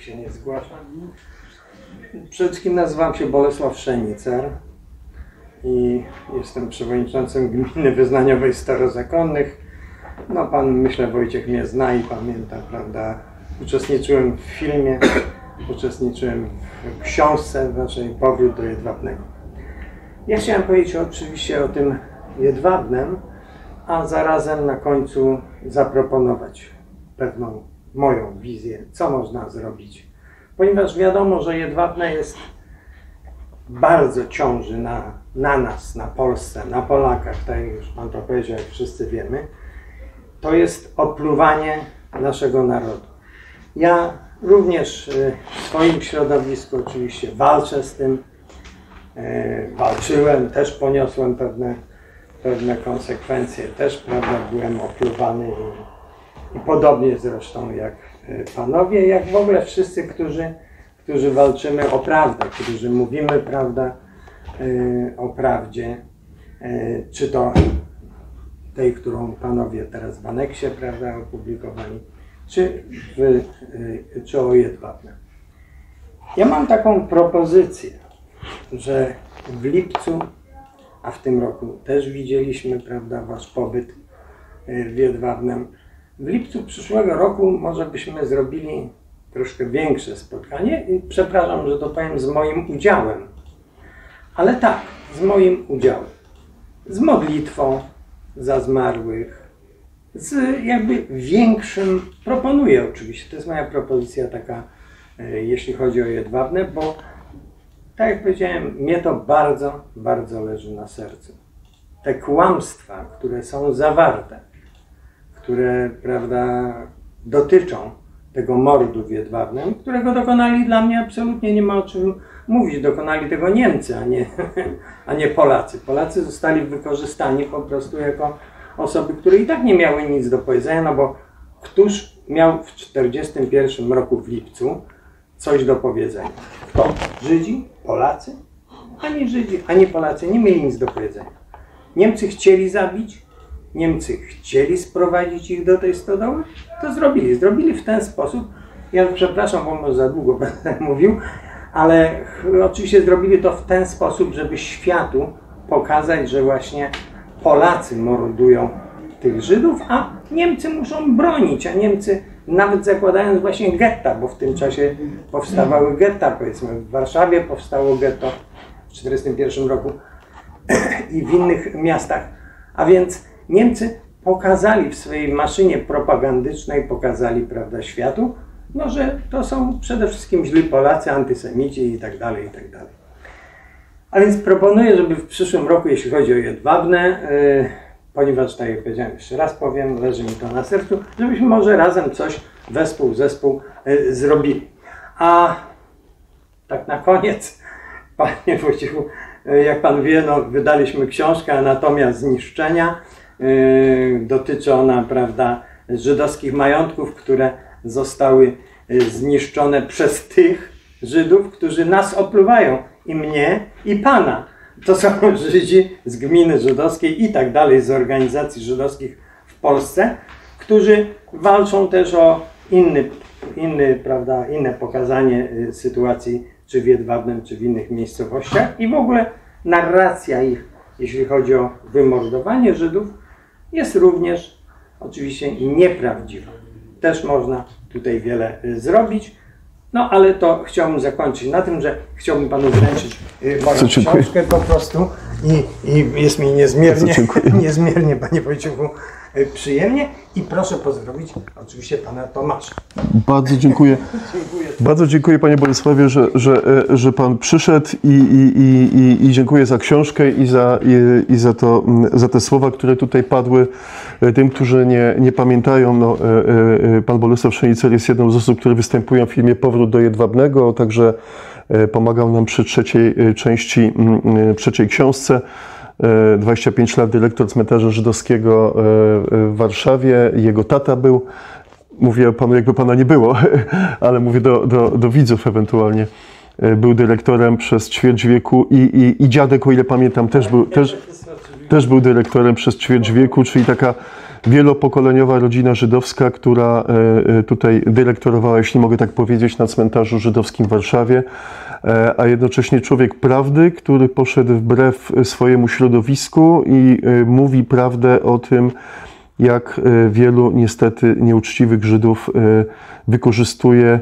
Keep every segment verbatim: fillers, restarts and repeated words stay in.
nikt się nie zgłasza. Przede wszystkim nazywam się Bolesław Szenicer i jestem przewodniczącym Gminy Wyznaniowej Starozakonnych. No pan, myślę, Wojciech mnie zna i pamięta, prawda? Uczestniczyłem w filmie, uczestniczyłem w książce, znaczy Powrót do Jedwabnego. Ja chciałem powiedzieć oczywiście o tym Jedwabnem, a zarazem na końcu zaproponować pewną moją wizję, co można zrobić. Ponieważ wiadomo, że Jedwabne jest bardzo ciąży na, na nas, na Polsce, na Polakach, tak jak już pan to powiedział, jak wszyscy wiemy. To jest opluwanie naszego narodu. Ja również w swoim środowisku oczywiście walczę z tym, walczyłem, też poniosłem pewne, pewne konsekwencje, też, prawda, byłem opluwany i, i podobnie zresztą jak panowie, jak w ogóle wszyscy, którzy, którzy walczymy o prawdę, którzy mówimy, prawda, o prawdzie, czy to tej, którą panowie teraz w aneksie, prawda, opublikowali, czy, w, czy o Jedwabnem. Ja mam taką propozycję, że w lipcu, a w tym roku też widzieliśmy, prawda, wasz pobyt w Jedwabnem. W lipcu przyszłego roku może byśmy zrobili troszkę większe spotkanie i przepraszam, że to powiem, z moim udziałem. Ale tak, z moim udziałem. Z modlitwą za zmarłych, z jakby większym, proponuję oczywiście, to jest moja propozycja taka, jeśli chodzi o Jedwabne, bo tak jak powiedziałem, mnie to bardzo, bardzo leży na sercu. Te kłamstwa, które są zawarte, które, prawda, dotyczą tego mordu w Jedwabnem, którego dokonali, dla mnie absolutnie nie ma o czym mówić, dokonali tego Niemcy, a nie, a nie Polacy. Polacy zostali wykorzystani po prostu jako osoby, które i tak nie miały nic do powiedzenia, no bo któż miał w tysiąc dziewięćset czterdziestym pierwszym roku w lipcu coś do powiedzenia? Kto? Żydzi? Polacy? Ani Żydzi, ani Polacy nie mieli nic do powiedzenia. Niemcy chcieli zabić, Niemcy chcieli sprowadzić ich do tej stodoły, to zrobili. Zrobili w ten sposób, ja przepraszam, bo może za długo będę mówił, ale oczywiście zrobili to w ten sposób, żeby światu pokazać, że właśnie Polacy mordują tych Żydów, a Niemcy muszą bronić, a Niemcy nawet zakładając właśnie getta, bo w tym czasie powstawały getta, powiedzmy w Warszawie powstało getto w tysiąc dziewięćset czterdziestym pierwszym roku i w innych miastach, a więc Niemcy pokazali w swojej maszynie propagandycznej, pokazali, prawda, światu, no, że to są przede wszystkim źli Polacy, antysemici i tak dalej, i tak dalej. A więc proponuję, żeby w przyszłym roku, jeśli chodzi o Jedwabne, yy, ponieważ, tak jak powiedziałem, jeszcze raz powiem, leży mi to na sercu, żebyśmy może razem coś wespół, zespół yy, zrobili. A tak na koniec, panie Wojciechu, yy, jak pan wie, no, wydaliśmy książkę Anatomia zniszczenia. Yy, dotyczy ona, prawda, żydowskich majątków, które zostały yy, zniszczone przez tych Żydów, którzy nas opluwają, i mnie, i pana. To są Żydzi z gminy żydowskiej i tak dalej, z organizacji żydowskich w Polsce, którzy walczą też o inny, inny, prawda, inne pokazanie yy, sytuacji, czy w Jedwabnem, czy w innych miejscowościach, i w ogóle narracja ich, jeśli chodzi o wymordowanie Żydów, jest również oczywiście nieprawdziwa. Też można tutaj wiele zrobić, no ale to chciałbym zakończyć na tym, że chciałbym panu wręczyć moją książkę po prostu i, i jest mi niezmiernie, niezmiernie, panie Wojciechu, przyjemnie i proszę pozdrowić oczywiście pana Tomasza. Bardzo dziękuję. dziękuję. Bardzo dziękuję, panie Bolesławie, że, że, że pan przyszedł i, i, i, i dziękuję za książkę i za, i, i za, to, za te słowa, które tutaj padły. Tym, którzy nie, nie pamiętają, no, pan Bolesław Szenicer jest jedną z osób, które występują w filmie Powrót do Jedwabnego, także pomagał nam przy trzeciej części, przy trzeciej książce. dwadzieścia pięć lat dyrektor cmentarza żydowskiego w Warszawie. Jego tata był, mówię o panu, jakby pana nie było, ale mówię do, do, do widzów ewentualnie. Był dyrektorem przez ćwierć wieku i, i, i dziadek, o ile pamiętam, też był, też, też był dyrektorem przez ćwierć wieku, czyli taka wielopokoleniowa rodzina żydowska, która tutaj dyrektorowała, jeśli mogę tak powiedzieć, na cmentarzu żydowskim w Warszawie, a jednocześnie człowiek prawdy, który poszedł wbrew swojemu środowisku i mówi prawdę o tym, jak wielu niestety nieuczciwych Żydów wykorzystuje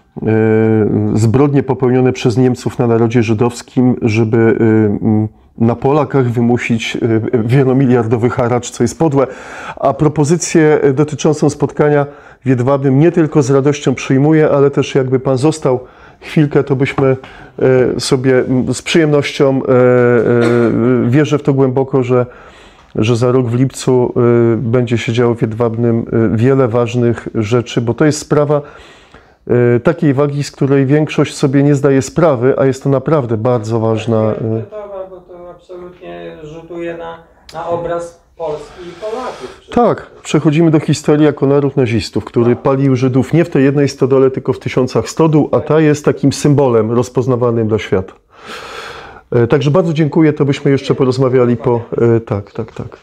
zbrodnie popełnione przez Niemców na narodzie żydowskim, żeby na Polakach wymusić wielomiliardowy haracz, co jest podłe. A propozycję dotyczącą spotkania w Jedwabnym nie tylko z radością przyjmuję, ale też jakby Pan został chwilkę, to byśmy sobie z przyjemnością, wierzę w to głęboko, że, że za rok w lipcu będzie się działo w Jedwabnym wiele ważnych rzeczy, bo to jest sprawa takiej wagi, z której większość sobie nie zdaje sprawy, a jest to naprawdę bardzo ważna. Bo to absolutnie rzutuje na, na obraz Polski i Polaków. Tak, przechodzimy do historii jako naród nazistów, który palił Żydów nie w tej jednej stodole, tylko w tysiącach stodół, a ta jest takim symbolem rozpoznawanym dla świata. Także bardzo dziękuję, to byśmy jeszcze porozmawiali po... Tak, tak, tak.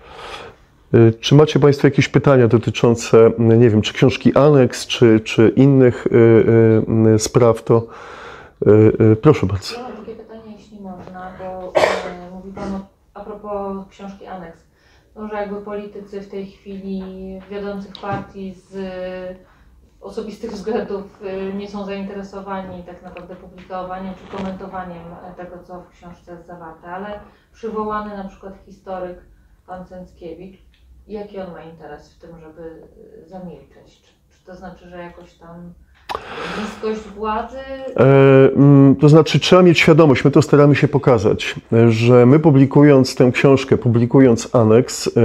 Czy macie Państwo jakieś pytania dotyczące, nie wiem, czy książki Aneks, czy, czy innych y, y, spraw, to y, y, proszę bardzo. Ja mam takie pytanie, jeśli można, bo y, mówi Pan o, a propos książki Aneks, no, że jakby politycy w tej chwili wiodących partii z y, osobistych względów y, nie są zainteresowani tak naprawdę publikowaniem czy komentowaniem tego, co w książce jest zawarte, ale przywołany na przykład historyk pan Cęckiewicz, jaki on ma interes w tym, żeby zamilczeć? Czy, czy to znaczy, że jakoś tam bliskość władzy? E, to znaczy, trzeba mieć świadomość, my to staramy się pokazać, że my publikując tę książkę, publikując aneks, e,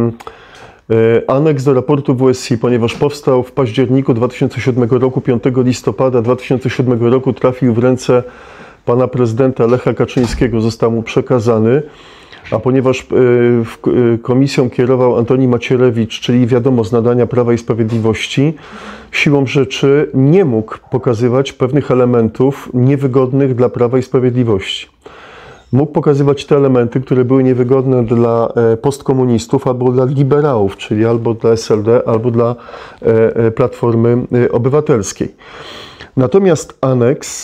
e, aneks do raportu W S I, ponieważ powstał w październiku dwa tysiące siódmego roku, piątego listopada dwa tysiące siódmego roku trafił w ręce pana prezydenta Lecha Kaczyńskiego, został mu przekazany. A ponieważ komisją kierował Antoni Macierewicz, czyli wiadomo z nadania Prawa i Sprawiedliwości, siłą rzeczy nie mógł pokazywać pewnych elementów niewygodnych dla Prawa i Sprawiedliwości. Mógł pokazywać te elementy, które były niewygodne dla postkomunistów albo dla liberałów, czyli albo dla S L D, albo dla Platformy Obywatelskiej. Natomiast aneks...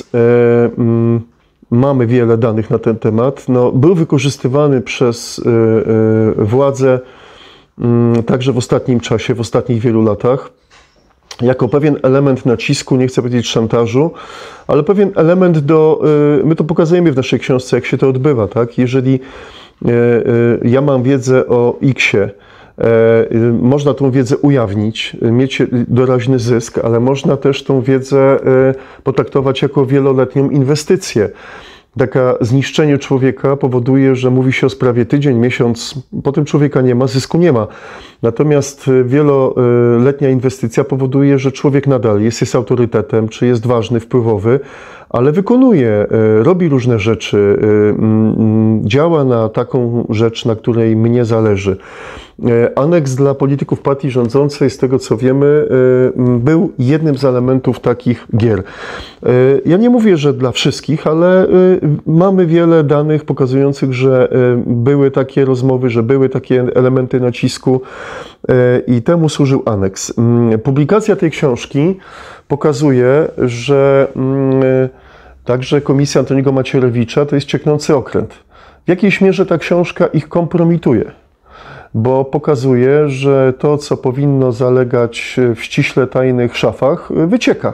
Mamy wiele danych na ten temat. No, był wykorzystywany przez y, y, władze y, także w ostatnim czasie, w ostatnich wielu latach, jako pewien element nacisku, nie chcę powiedzieć szantażu, ale pewien element do... Y, my to pokazujemy w naszej książce, jak się to odbywa, tak? Jeżeli y, y, ja mam wiedzę o X-ie, można tą wiedzę ujawnić, mieć doraźny zysk, ale można też tą wiedzę potraktować jako wieloletnią inwestycję. Taka zniszczenie człowieka powoduje, że mówi się o sprawie tydzień, miesiąc, potem człowieka nie ma, zysku nie ma. Natomiast wieloletnia inwestycja powoduje, że człowiek nadal jest, jest autorytetem, czy jest ważny, wpływowy, ale wykonuje, robi różne rzeczy, działa na taką rzecz, na której mnie zależy. Aneks dla polityków partii rządzącej, z tego co wiemy, był jednym z elementów takich gier. Ja nie mówię, że dla wszystkich, ale mamy wiele danych pokazujących, że były takie rozmowy, że były takie elementy nacisku i temu służył aneks. Publikacja tej książki pokazuje, że także komisja Antoniego Macierewicza to jest cieknący okręt. W jakiejś mierze ta książka ich kompromituje, bo pokazuje, że to, co powinno zalegać w ściśle tajnych szafach, wycieka.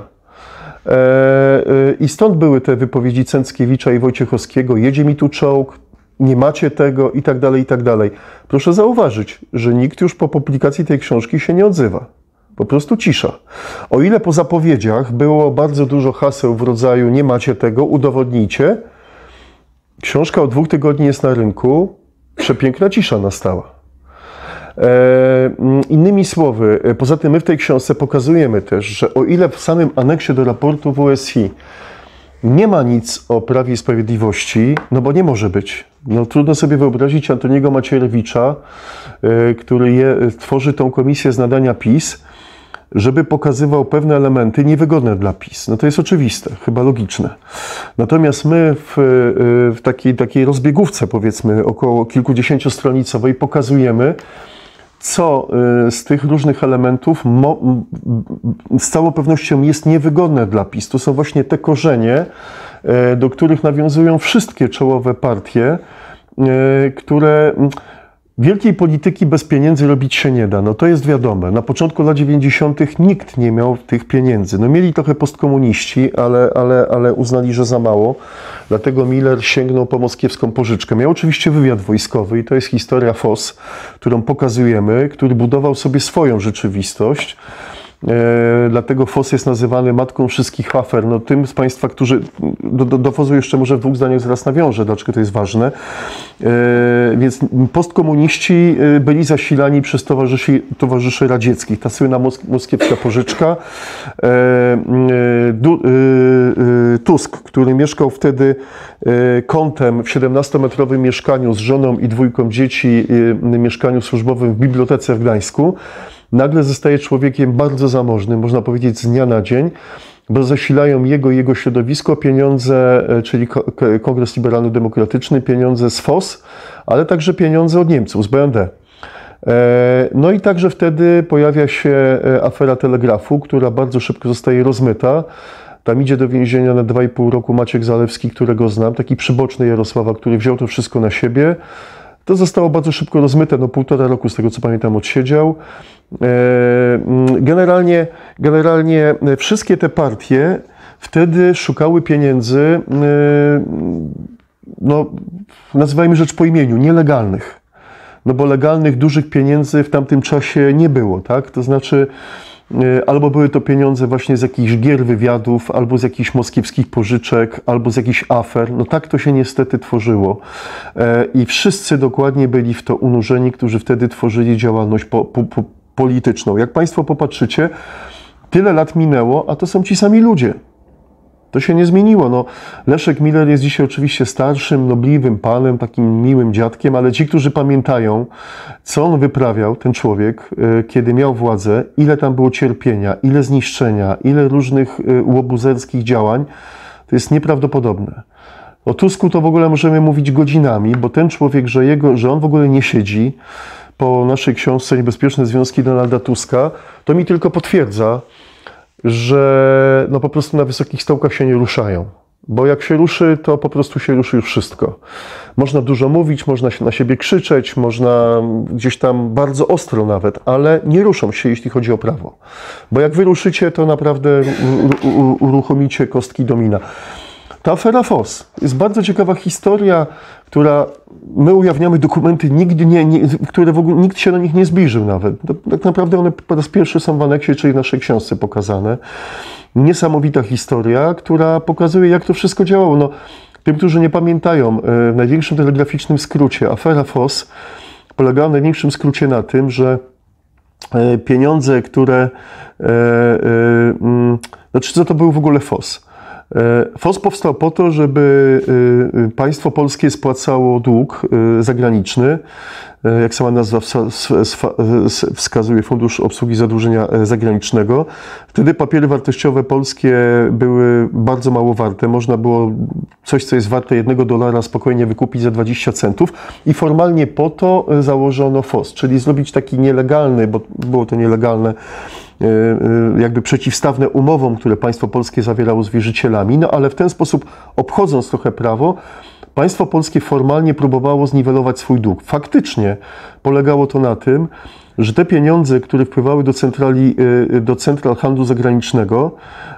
I stąd były te wypowiedzi Cęckiewicza i Wojciechowskiego: jedzie mi tu czołg, nie macie tego i tak dalej, i tak dalej. Proszę zauważyć, że nikt już po publikacji tej książki się nie odzywa. Po prostu cisza. O ile po zapowiedziach było bardzo dużo haseł w rodzaju nie macie tego, udowodnijcie, książka od dwóch tygodni jest na rynku, przepiękna cisza nastała. E, innymi słowy, poza tym my w tej książce pokazujemy też, że o ile w samym aneksie do raportu W S I nie ma nic o Prawie i Sprawiedliwości, no bo nie może być. No, trudno sobie wyobrazić Antoniego Macierewicza, y, który je, tworzy tą komisję z nadania PiS, żeby pokazywał pewne elementy niewygodne dla PiS. No to jest oczywiste, chyba logiczne. Natomiast my w, w takiej, takiej rozbiegówce, powiedzmy, około kilkudziesięciostronicowej pokazujemy, co z tych różnych elementów z całą pewnością jest niewygodne dla PiS. To są właśnie te korzenie, do których nawiązują wszystkie czołowe partie, które wielkiej polityki bez pieniędzy robić się nie da. No to jest wiadome. Na początku lat dziewięćdziesiątych nikt nie miał tych pieniędzy. No mieli trochę postkomuniści, ale, ale, ale uznali, że za mało. Dlatego Miller sięgnął po moskiewską pożyczkę. Miał oczywiście wywiad wojskowy i to jest historia F O S, którą pokazujemy, który budował sobie swoją rzeczywistość. E, dlatego F O S jest nazywany matką wszystkich afer. No, tym z Państwa, którzy do, do, do F O S-u jeszcze może w dwóch zdaniach zaraz nawiążę, dlaczego to jest ważne. E, więc postkomuniści byli zasilani przez towarzyszy, towarzyszy radzieckich. Ta słynna mosk, moskiewska pożyczka. E, du, e, Tusk, który mieszkał wtedy e, kątem w siedemnastometrowym mieszkaniu z żoną i dwójką dzieci, e, mieszkaniu służbowym w bibliotece w Gdańsku, nagle zostaje człowiekiem bardzo zamożnym, można powiedzieć z dnia na dzień, bo zasilają jego i jego środowisko pieniądze, czyli Kongres Liberalno-Demokratyczny, pieniądze z F O S, ale także pieniądze od Niemców, z B N D. No i także wtedy pojawia się afera telegrafu, która bardzo szybko zostaje rozmyta. Tam idzie do więzienia na dwa i pół roku Maciek Zalewski, którego znam, taki przyboczny Jarosława, który wziął to wszystko na siebie. To zostało bardzo szybko rozmyte, no półtora roku z tego co pamiętam odsiedział. Generalnie, generalnie wszystkie te partie wtedy szukały pieniędzy, no nazywajmy rzecz po imieniu, nielegalnych. No bo legalnych, dużych pieniędzy w tamtym czasie nie było, tak? To znaczy albo były to pieniądze właśnie z jakichś gier wywiadów, albo z jakichś moskiewskich pożyczek, albo z jakichś afer. No tak to się niestety tworzyło. I wszyscy dokładnie byli w to unurzeni, którzy wtedy tworzyli działalność po, po, po polityczną. Jak Państwo popatrzycie, tyle lat minęło, a to są ci sami ludzie. To się nie zmieniło. No, Leszek Miller jest dzisiaj oczywiście starszym, nobliwym panem, takim miłym dziadkiem, ale ci, którzy pamiętają, co on wyprawiał, ten człowiek, kiedy miał władzę, ile tam było cierpienia, ile zniszczenia, ile różnych łobuzerskich działań, to jest nieprawdopodobne. O Tusku to w ogóle możemy mówić godzinami, bo ten człowiek, że, jego, że on w ogóle nie siedzi po naszej książce Niebezpieczne związki Donalda Tuska, to mi tylko potwierdza, że no po prostu na wysokich stołkach się nie ruszają. Bo jak się ruszy, to po prostu się ruszy już wszystko. Można dużo mówić, można się na siebie krzyczeć, można gdzieś tam bardzo ostro nawet, ale nie ruszą się, jeśli chodzi o prawo. Bo jak wy ruszycie, to naprawdę uruchomicie kostki domina. Ta afera F O S jest bardzo ciekawa historia, która my ujawniamy dokumenty, nigdy nie, nie, które w ogóle nikt się do nich nie zbliżył nawet. Tak naprawdę one po raz pierwszy są w aneksie, czyli w naszej książce pokazane. Niesamowita historia, która pokazuje, jak to wszystko działało. No, tym, którzy nie pamiętają, w największym telegraficznym skrócie afera F O S polegała w największym skrócie na tym, że pieniądze, które... Znaczy, co to był w ogóle F O S? F O S powstał po to, żeby państwo polskie spłacało dług zagraniczny, jak sama nazwa wskazuje, Fundusz Obsługi Zadłużenia Zagranicznego. Wtedy papiery wartościowe polskie były bardzo mało warte. Można było coś, co jest warte jednego dolara, spokojnie wykupić za dwadzieścia centów i formalnie po to założono F O S, czyli zrobić taki nielegalny, bo było to nielegalne, jakby przeciwstawne umowom, które państwo polskie zawierało z wierzycielami, no ale w ten sposób, obchodząc trochę prawo, państwo polskie formalnie próbowało zniwelować swój dług. Faktycznie polegało to na tym, że te pieniądze, które wpływały do centrali, do central handlu zagranicznego,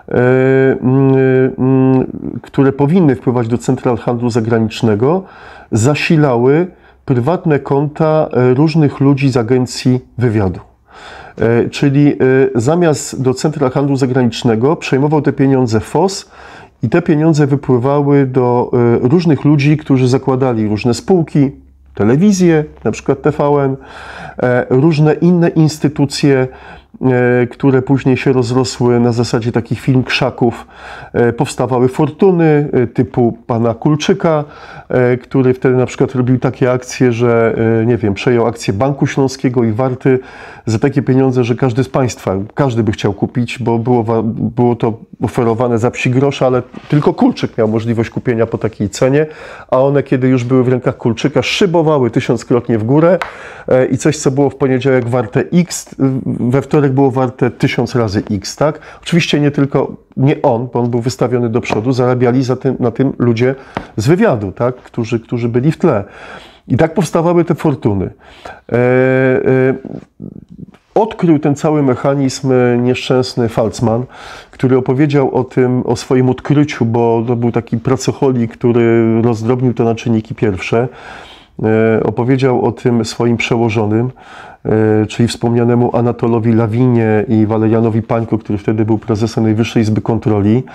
które powinny wpływać do central handlu zagranicznego, zasilały prywatne konta różnych ludzi z agencji wywiadu. Czyli zamiast do centra handlu zagranicznego przejmował te pieniądze F O S i te pieniądze wypływały do różnych ludzi, którzy zakładali różne spółki, telewizje, na przykład T V N, różne inne instytucje, które później się rozrosły na zasadzie takich film krzaków. Powstawały fortuny typu pana Kulczyka, który wtedy na przykład robił takie akcje, że nie wiem, przejął akcję Banku Śląskiego i Warty za takie pieniądze, że każdy z państwa, każdy by chciał kupić, bo było, było to oferowane za psi grosze, ale tylko Kulczyk miał możliwość kupienia po takiej cenie, a one, kiedy już były w rękach Kulczyka, szybowały tysiąckrotnie w górę i coś, co było w poniedziałek warte X, we wtorek było warte tysiąc razy X, tak? Oczywiście nie tylko, nie on, bo on był wystawiony do przodu, zarabiali za tym, na tym ludzie z wywiadu, tak? Którzy, którzy byli w tle. I tak powstawały te fortuny. E, e, odkrył ten cały mechanizm nieszczęsny Falcman, który opowiedział o tym, o swoim odkryciu, bo to był taki pracocholik, który rozdrobnił to na czynniki pierwsze. E, opowiedział o tym swoim przełożonym, e, czyli wspomnianemu Anatolowi Lawinie i Walerianowi Pańko, który wtedy był prezesem Najwyższej Izby Kontroli.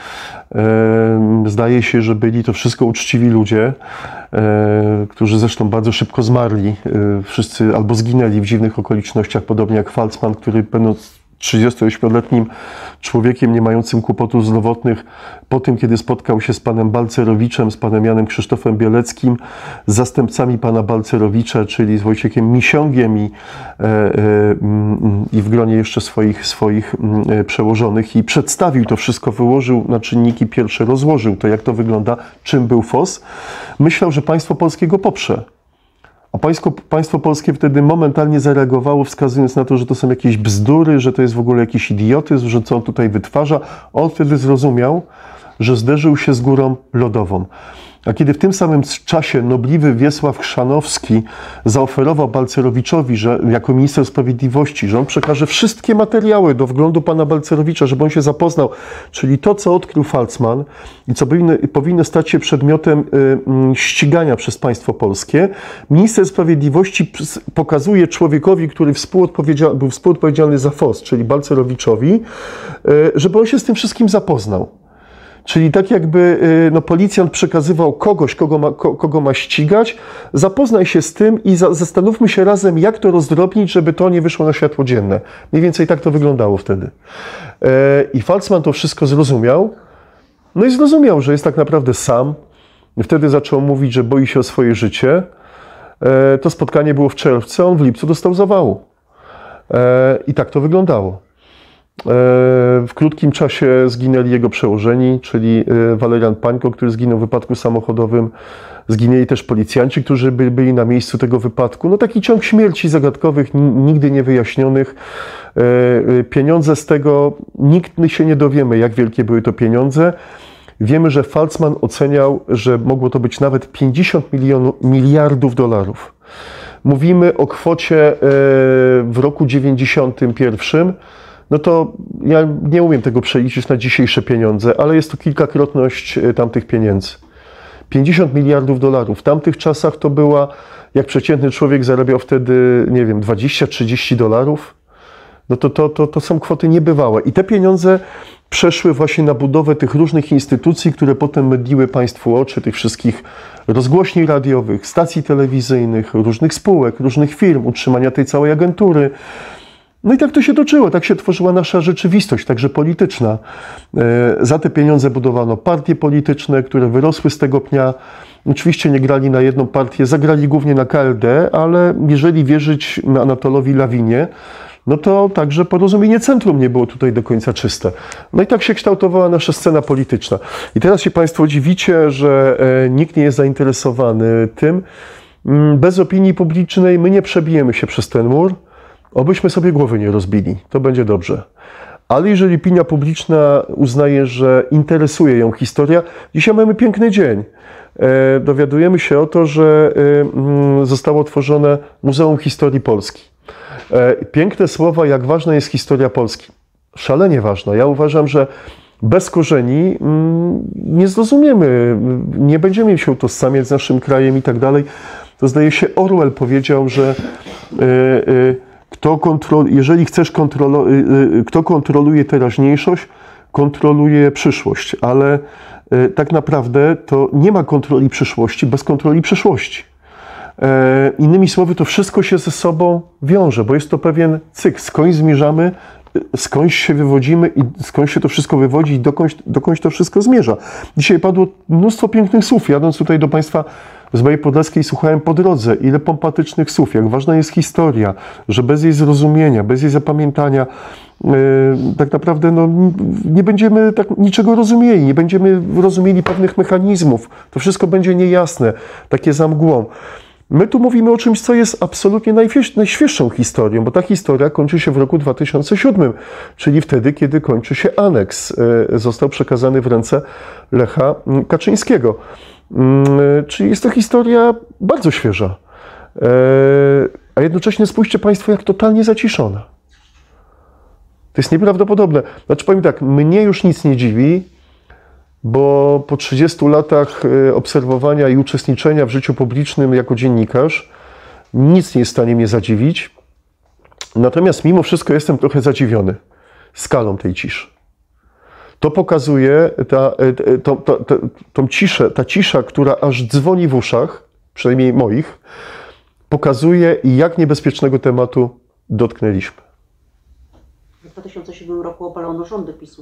E, zdaje się, że byli to wszystko uczciwi ludzie, e, którzy zresztą bardzo szybko zmarli. E, wszyscy albo zginęli w dziwnych okolicznościach, podobnie jak Falcman, który będąc trzydziestoośmioletnim człowiekiem nie mającym kłopotów zdrowotnych, po tym, kiedy spotkał się z panem Balcerowiczem, z panem Janem Krzysztofem Bieleckim, z zastępcami pana Balcerowicza, czyli z Wojciechem Misiągiem i, e, e, i w gronie jeszcze swoich, swoich e, przełożonych i przedstawił to wszystko, wyłożył na czynniki pierwsze, rozłożył to, jak to wygląda, czym był F O S, myślał, że państwo polskie go poprze. A państwo, państwo polskie wtedy momentalnie zareagowało, wskazując na to, że to są jakieś bzdury, że to jest w ogóle jakiś idiotyzm, że co on tutaj wytwarza. On wtedy zrozumiał, że zderzył się z górą lodową. A kiedy w tym samym czasie nobliwy Wiesław Chrzanowski zaoferował Balcerowiczowi, że jako minister sprawiedliwości, że on przekaże wszystkie materiały do wglądu pana Balcerowicza, żeby on się zapoznał, czyli to, co odkrył Falcman i co powinno, powinno stać się przedmiotem y, ścigania przez państwo polskie, minister sprawiedliwości pokazuje człowiekowi, który współodpowiedzialny, był współodpowiedzialny za F O S, czyli Balcerowiczowi, y, żeby on się z tym wszystkim zapoznał. Czyli tak jakby no, policjant przekazywał kogoś, kogo ma, kogo ma ścigać, zapoznaj się z tym i za, zastanówmy się razem, jak to rozdrobnić, żeby to nie wyszło na światło dzienne. Mniej więcej tak to wyglądało wtedy. E, I Falcman to wszystko zrozumiał, no i zrozumiał, że jest tak naprawdę sam. Wtedy zaczął mówić, że boi się o swoje życie. E, to spotkanie było w czerwcu, a on w lipcu dostał zawału. E, I tak to wyglądało. W krótkim czasie zginęli jego przełożeni, czyli Walerian Pańko, który zginął w wypadku samochodowym. Zginęli też policjanci, którzy byli na miejscu tego wypadku. No taki ciąg śmierci zagadkowych, nigdy niewyjaśnionych. Pieniądze z tego, nikt się nie dowiemy, jak wielkie były to pieniądze. Wiemy, że Falcman oceniał, że mogło to być nawet pięćdziesiąt milionów, miliardów dolarów. Mówimy o kwocie w roku dziewięćdziesiątym pierwszym. No to ja nie umiem tego przeliczyć na dzisiejsze pieniądze, ale jest to kilkakrotność tamtych pieniędzy. pięćdziesiąt miliardów dolarów. W tamtych czasach to była, jak przeciętny człowiek zarabiał wtedy, nie wiem, dwadzieścia trzydzieści dolarów, no to, to, to, to są kwoty niebywałe. I te pieniądze przeszły właśnie na budowę tych różnych instytucji, które potem mydliły państwu oczy, tych wszystkich rozgłośni radiowych, stacji telewizyjnych, różnych spółek, różnych firm, utrzymania tej całej agentury. No i tak to się toczyło, tak się tworzyła nasza rzeczywistość, także polityczna. Za te pieniądze budowano partie polityczne, które wyrosły z tego pnia. Oczywiście nie grali na jedną partię, zagrali głównie na K L D, ale jeżeli wierzyć Anatolowi Lawinie, no to także porozumienie centrum nie było tutaj do końca czyste. No i tak się kształtowała nasza scena polityczna. I teraz się państwo dziwicie, że nikt nie jest zainteresowany tym. Bez opinii publicznej my nie przebijemy się przez ten mur. Obyśmy sobie głowy nie rozbili, to będzie dobrze. Ale jeżeli opinia publiczna uznaje, że interesuje ją historia, dzisiaj mamy piękny dzień. E, dowiadujemy się o to, że e, zostało otworzone Muzeum Historii Polski. E, piękne słowa, jak ważna jest historia Polski. Szalenie ważna. Ja uważam, że bez korzeni mm, nie zrozumiemy, nie będziemy się utożsamiać z naszym krajem i tak dalej. To zdaje się Orwell powiedział, że e, e, Kto kontrol, jeżeli chcesz kontrolo, kto kontroluje teraźniejszość, kontroluje przyszłość, ale tak naprawdę to nie ma kontroli przyszłości bez kontroli przeszłości. Innymi słowy, to wszystko się ze sobą wiąże, bo jest to pewien cykl. Skąd zmierzamy, skądś się wywodzimy i skądś się to wszystko wywodzi i dokądś, dokądś to wszystko zmierza. Dzisiaj padło mnóstwo pięknych słów. Jadąc tutaj do Państwa z Białej Podlaskiej słuchałem po drodze, ile pompatycznych słów, jak ważna jest historia, że bez jej zrozumienia, bez jej zapamiętania yy, tak naprawdę no, nie będziemy tak niczego rozumieli, nie będziemy rozumieli pewnych mechanizmów. To wszystko będzie niejasne, takie za mgłą. My tu mówimy o czymś, co jest absolutnie najświeższą historią, bo ta historia kończy się w roku dwa tysiące siódmym, czyli wtedy, kiedy kończy się aneks. Został przekazany w ręce Lecha Kaczyńskiego. Czyli jest to historia bardzo świeża. A jednocześnie spójrzcie Państwo, jak totalnie zaciszona. To jest nieprawdopodobne. Znaczy powiem tak, mnie już nic nie dziwi, bo po trzydziestu latach obserwowania i uczestniczenia w życiu publicznym jako dziennikarz nic nie jest w stanie mnie zadziwić. Natomiast mimo wszystko jestem trochę zadziwiony skalą tej ciszy. To pokazuje ta, to, to, to, tą ciszę, ta cisza, która aż dzwoni w uszach, przynajmniej moich, pokazuje, jak niebezpiecznego tematu dotknęliśmy. W dwa tysiące siódmym roku obalono rządy PiSu.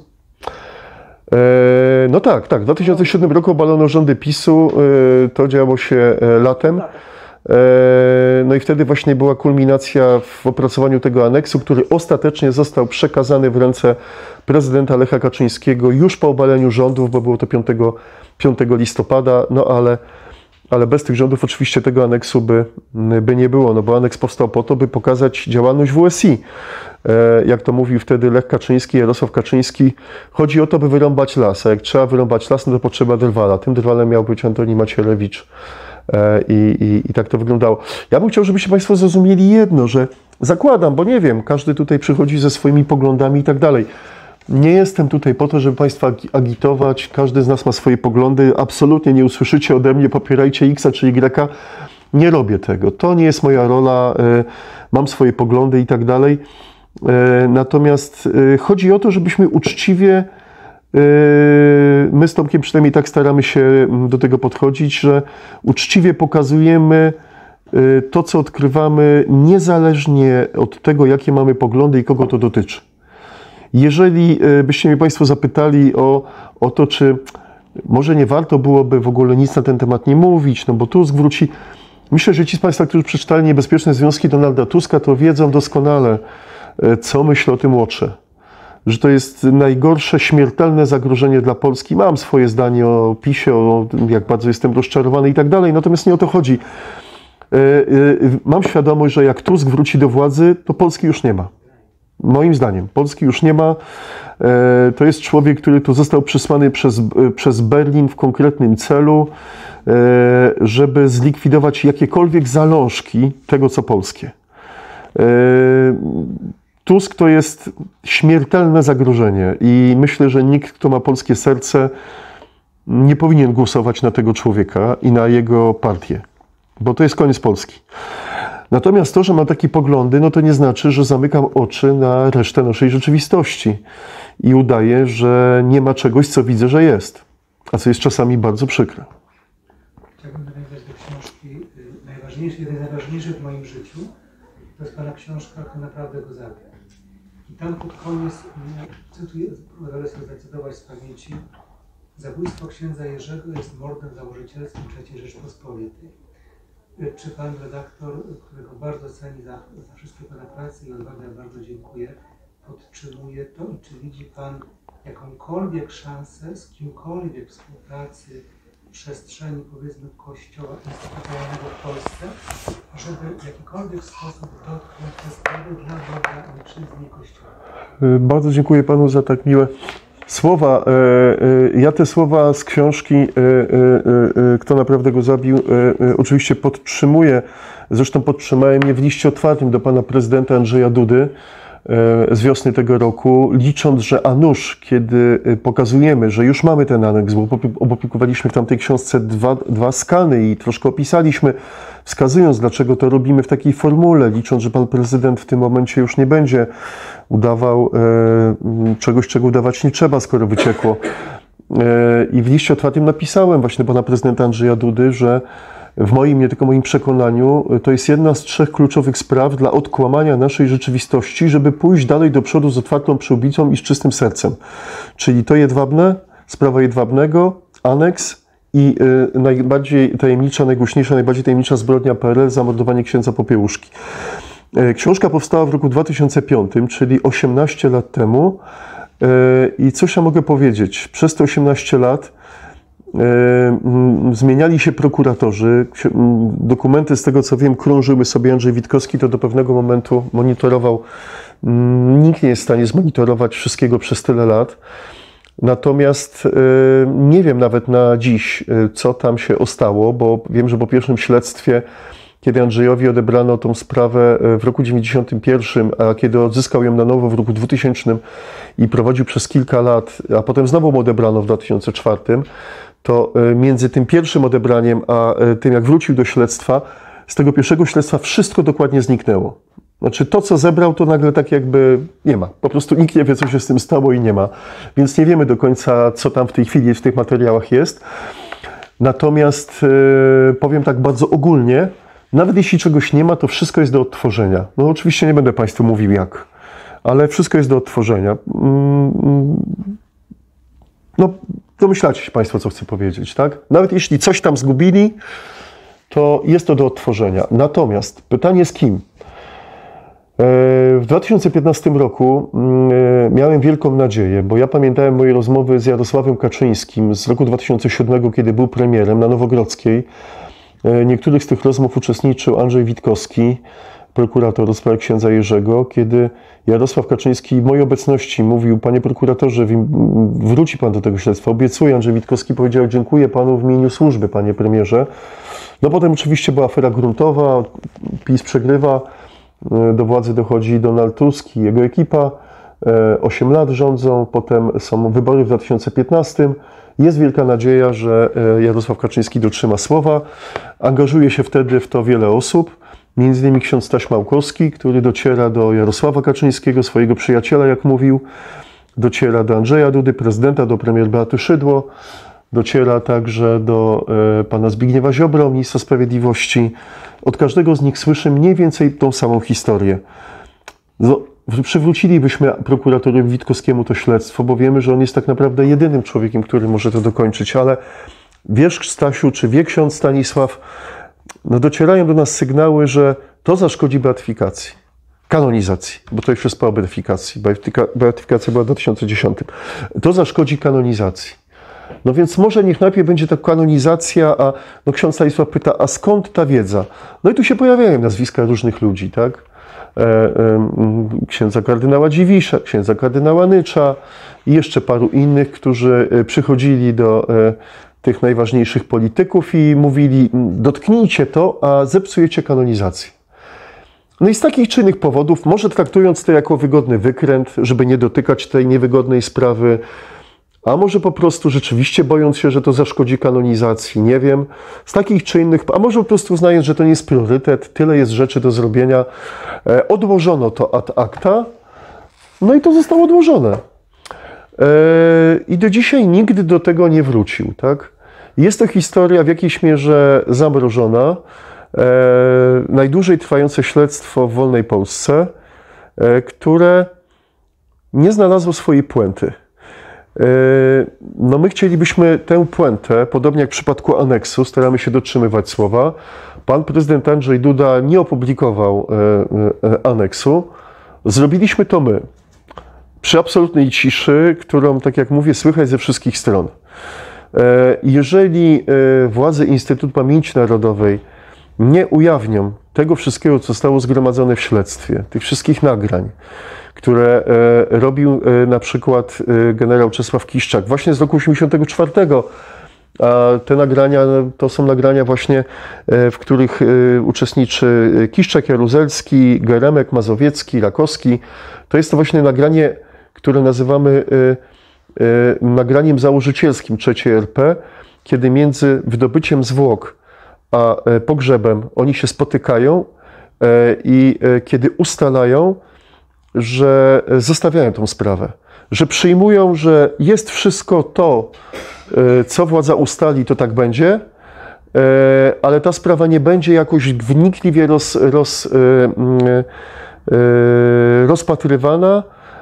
No tak, tak. W dwa tysiące siódmym roku obalono rządy PiSu, to działo się latem. No i wtedy właśnie była kulminacja w opracowaniu tego aneksu, który ostatecznie został przekazany w ręce prezydenta Lecha Kaczyńskiego już po obaleniu rządów, bo było to piątego listopada, no ale, ale bez tych rządów oczywiście tego aneksu by, by nie było, no bo aneks powstał po to, by pokazać działalność W S I. Jak to mówił wtedy Lech Kaczyński, Jarosław Kaczyński, chodzi o to, by wyrąbać las, a jak trzeba wyrąbać las, no to potrzeba drwala. Tym drwalem miał być Antoni Macierewicz. I, i, I tak to wyglądało. Ja bym chciał, żebyście Państwo zrozumieli jedno, że zakładam, bo nie wiem, każdy tutaj przychodzi ze swoimi poglądami i tak dalej. Nie jestem tutaj po to, żeby Państwa agitować, każdy z nas ma swoje poglądy, absolutnie nie usłyszycie ode mnie, popierajcie X czy Y. Nie robię tego, to nie jest moja rola, mam swoje poglądy i tak dalej. Natomiast chodzi o to, żebyśmy uczciwie, my z Tomkiem przynajmniej tak staramy się do tego podchodzić, że uczciwie pokazujemy to, co odkrywamy, niezależnie od tego, jakie mamy poglądy i kogo to dotyczy. Jeżeli byście mnie Państwo zapytali o, o to, czy może nie warto byłoby w ogóle nic na ten temat nie mówić, no bo Tusk wróci. Myślę, że ci z Państwa, którzy przeczytali Niebezpieczne związki Donalda Tuska, to wiedzą doskonale, co myślę o tym Łotrze. Że to jest najgorsze, śmiertelne zagrożenie dla Polski. Mam swoje zdanie o PiSie, o jak bardzo jestem rozczarowany i tak dalej, natomiast nie o to chodzi. Mam świadomość, że jak Tusk wróci do władzy, to Polski już nie ma. Moim zdaniem, Polski już nie ma. To jest człowiek, który tu został przysłany przez, przez Berlin w konkretnym celu, żeby zlikwidować jakiekolwiek zalążki tego, co polskie. Tusk to jest śmiertelne zagrożenie i myślę, że nikt, kto ma polskie serce, nie powinien głosować na tego człowieka i na jego partię, bo to jest koniec Polski. Natomiast to, że mam takie poglądy, no to nie znaczy, że zamykam oczy na resztę naszej rzeczywistości i udaję, że nie ma czegoś, co widzę, że jest, a co jest czasami bardzo przykre. Chciałbym nawiązać do książki najważniejszej, jednej z najważniejszych w moim życiu. To jest Pana książka, to naprawdę go zabił. I tam pod koniec, cytuję, pozwolę sobie zacytować z pamięci: zabójstwo księdza Jerzego jest mordem założycielskim trzeciej Rzeczpospolitej. Czy Pan redaktor, którego bardzo ceni za, za wszystkie Pana prace i odwagę, bardzo dziękuję, podtrzymuje to i czy widzi Pan jakąkolwiek szansę z kimkolwiek współpracy w przestrzeni, powiedzmy, kościoła instytucjonalnego w Polsce, żeby w jakikolwiek sposób dotknąć te sprawy dla dobra ojczyzny i Kościoła? Bardzo dziękuję Panu za tak miłe słowa. Ja te słowa z książki Kto naprawdę go zabił oczywiście podtrzymuję. Zresztą podtrzymałem je w liście otwartym do Pana Prezydenta Andrzeja Dudy z wiosny tego roku, licząc, że a nuż, kiedy pokazujemy, że już mamy ten aneks, bo opublikowaliśmy w tamtej książce dwa, dwa skany i troszkę opisaliśmy, wskazując, dlaczego to robimy w takiej formule, licząc, że Pan Prezydent w tym momencie już nie będzie udawał e, czegoś, czego udawać nie trzeba, skoro wyciekło. E, I w liście otwartym napisałem właśnie do Pana Prezydenta Andrzeja Dudy, że w moim, nie tylko moim przekonaniu, to jest jedna z trzech kluczowych spraw dla odkłamania naszej rzeczywistości, żeby pójść dalej do przodu z otwartą przyłbicą i z czystym sercem. Czyli to Jedwabne, sprawa Jedwabnego, aneks i y, najbardziej tajemnicza, najgłośniejsza, najbardziej tajemnicza zbrodnia P R L, zamordowanie księdza Popiełuszki. Y, książka powstała w roku dwa tysiące piątym, czyli osiemnaście lat temu. y, I coś ja mogę powiedzieć, przez te osiemnaście lat zmieniali się prokuratorzy, dokumenty z tego co wiem krążyły sobie. Andrzej Witkowski to do pewnego momentu monitorował, nikt nie jest w stanie zmonitorować wszystkiego przez tyle lat, natomiast nie wiem nawet na dziś, co tam się ostało, bo wiem, że po pierwszym śledztwie, kiedy Andrzejowi odebrano tą sprawę w roku dziewięćdziesiątym pierwszym, a kiedy odzyskał ją na nowo w roku dwutysięcznym i prowadził przez kilka lat, a potem znowu mu odebrano w dwa tysiące czwartym, to między tym pierwszym odebraniem, a tym jak wrócił do śledztwa, z tego pierwszego śledztwa wszystko dokładnie zniknęło. Znaczy to, co zebrał, to nagle tak jakby nie ma. Po prostu nikt nie wie, co się z tym stało i nie ma. Więc nie wiemy do końca, co tam w tej chwili w tych materiałach jest. Natomiast yy, powiem tak bardzo ogólnie, nawet jeśli czegoś nie ma, to wszystko jest do odtworzenia. No oczywiście nie będę Państwu mówił jak, ale wszystko jest do odtworzenia. No, domyślacie się Państwo, co chcę powiedzieć, tak? Nawet jeśli coś tam zgubili, to jest to do odtworzenia. Natomiast pytanie z kim? W dwa tysiące piętnastym roku miałem wielką nadzieję, bo ja pamiętałem moje rozmowy z Jarosławem Kaczyńskim z roku dwa tysiące siódmego, kiedy był premierem na Nowogrodzkiej. Niektórych z tych rozmów uczestniczył Andrzej Witkowski, prokurator do sprawy księdza Jerzego, kiedy Jarosław Kaczyński w mojej obecności mówił: panie prokuratorze, wróci pan do tego śledztwa, obiecuję. Andrzej Witkowski powiedział: dziękuję panu w imieniu służby, panie premierze. No potem oczywiście była afera gruntowa, PiS przegrywa, do władzy dochodzi Donald Tusk i jego ekipa, osiem lat rządzą, potem są wybory w dwa tysiące piętnastym. Jest wielka nadzieja, że Jarosław Kaczyński dotrzyma słowa. Angażuje się wtedy w to wiele osób, między innymi ksiądz Staś Małkowski, który dociera do Jarosława Kaczyńskiego, swojego przyjaciela, jak mówił, dociera do Andrzeja Dudy, prezydenta, do premier Beaty Szydło, dociera także do e, pana Zbigniewa Ziobro, ministra sprawiedliwości. Od każdego z nich słyszy mniej więcej tą samą historię. No, przywrócilibyśmy prokuratorowi Witkowskiemu to śledztwo, bo wiemy, że on jest tak naprawdę jedynym człowiekiem, który może to dokończyć, ale wiesz, Stasiu, czy wie ksiądz Stanisław, no docierają do nas sygnały, że to zaszkodzi beatyfikacji, kanonizacji, bo to jeszcze jest po beatyfikacji. Beatyfikacja była w dwa tysiące dziesiątym. To zaszkodzi kanonizacji. No więc może niech najpierw będzie ta kanonizacja, a no ksiądz Stanisław pyta, a skąd ta wiedza? No i tu się pojawiają nazwiska różnych ludzi, tak? E, e, księdza kardynała Dziwisza, księdza kardynała Nycza i jeszcze paru innych, którzy przychodzili do e, tych najważniejszych polityków i mówili: dotknijcie to, a zepsujecie kanonizację. No i z takich czy innych powodów, może traktując to jako wygodny wykręt, żeby nie dotykać tej niewygodnej sprawy, a może po prostu rzeczywiście bojąc się, że to zaszkodzi kanonizacji, nie wiem, z takich czy innych, a może po prostu uznając, że to nie jest priorytet, tyle jest rzeczy do zrobienia, e, odłożono to ad acta, no i to zostało odłożone. E, I do dzisiaj nigdy do tego nie wrócił, tak? Jest to historia w jakiejś mierze zamrożona, e, najdłużej trwające śledztwo w wolnej Polsce, e, które nie znalazło swojej puenty. No my chcielibyśmy tę puentę, podobnie jak w przypadku aneksu, staramy się dotrzymywać słowa. Pan prezydent Andrzej Duda nie opublikował aneksu. Zrobiliśmy to my. Przy absolutnej ciszy, którą, tak jak mówię, słychać ze wszystkich stron. Jeżeli władze Instytutu Pamięci Narodowej nie ujawnią tego wszystkiego, co zostało zgromadzone w śledztwie, tych wszystkich nagrań, które e, robił e, na przykład e, generał Czesław Kiszczak właśnie z roku osiemdziesiątego czwartego, a te nagrania to są nagrania właśnie, e, w których e, uczestniczy Kiszczak, Jaruzelski, Geremek, Mazowiecki, Rakowski. To jest to właśnie nagranie, które nazywamy e, e, nagraniem założycielskim trzeciej R P, kiedy między wydobyciem zwłok a e, pogrzebem oni się spotykają e, i e, kiedy ustalają, że zostawiają tą sprawę, że przyjmują, że jest wszystko to, co władza ustali, to tak będzie ale ta sprawa nie będzie jakoś wnikliwie roz, roz, rozpatrywana.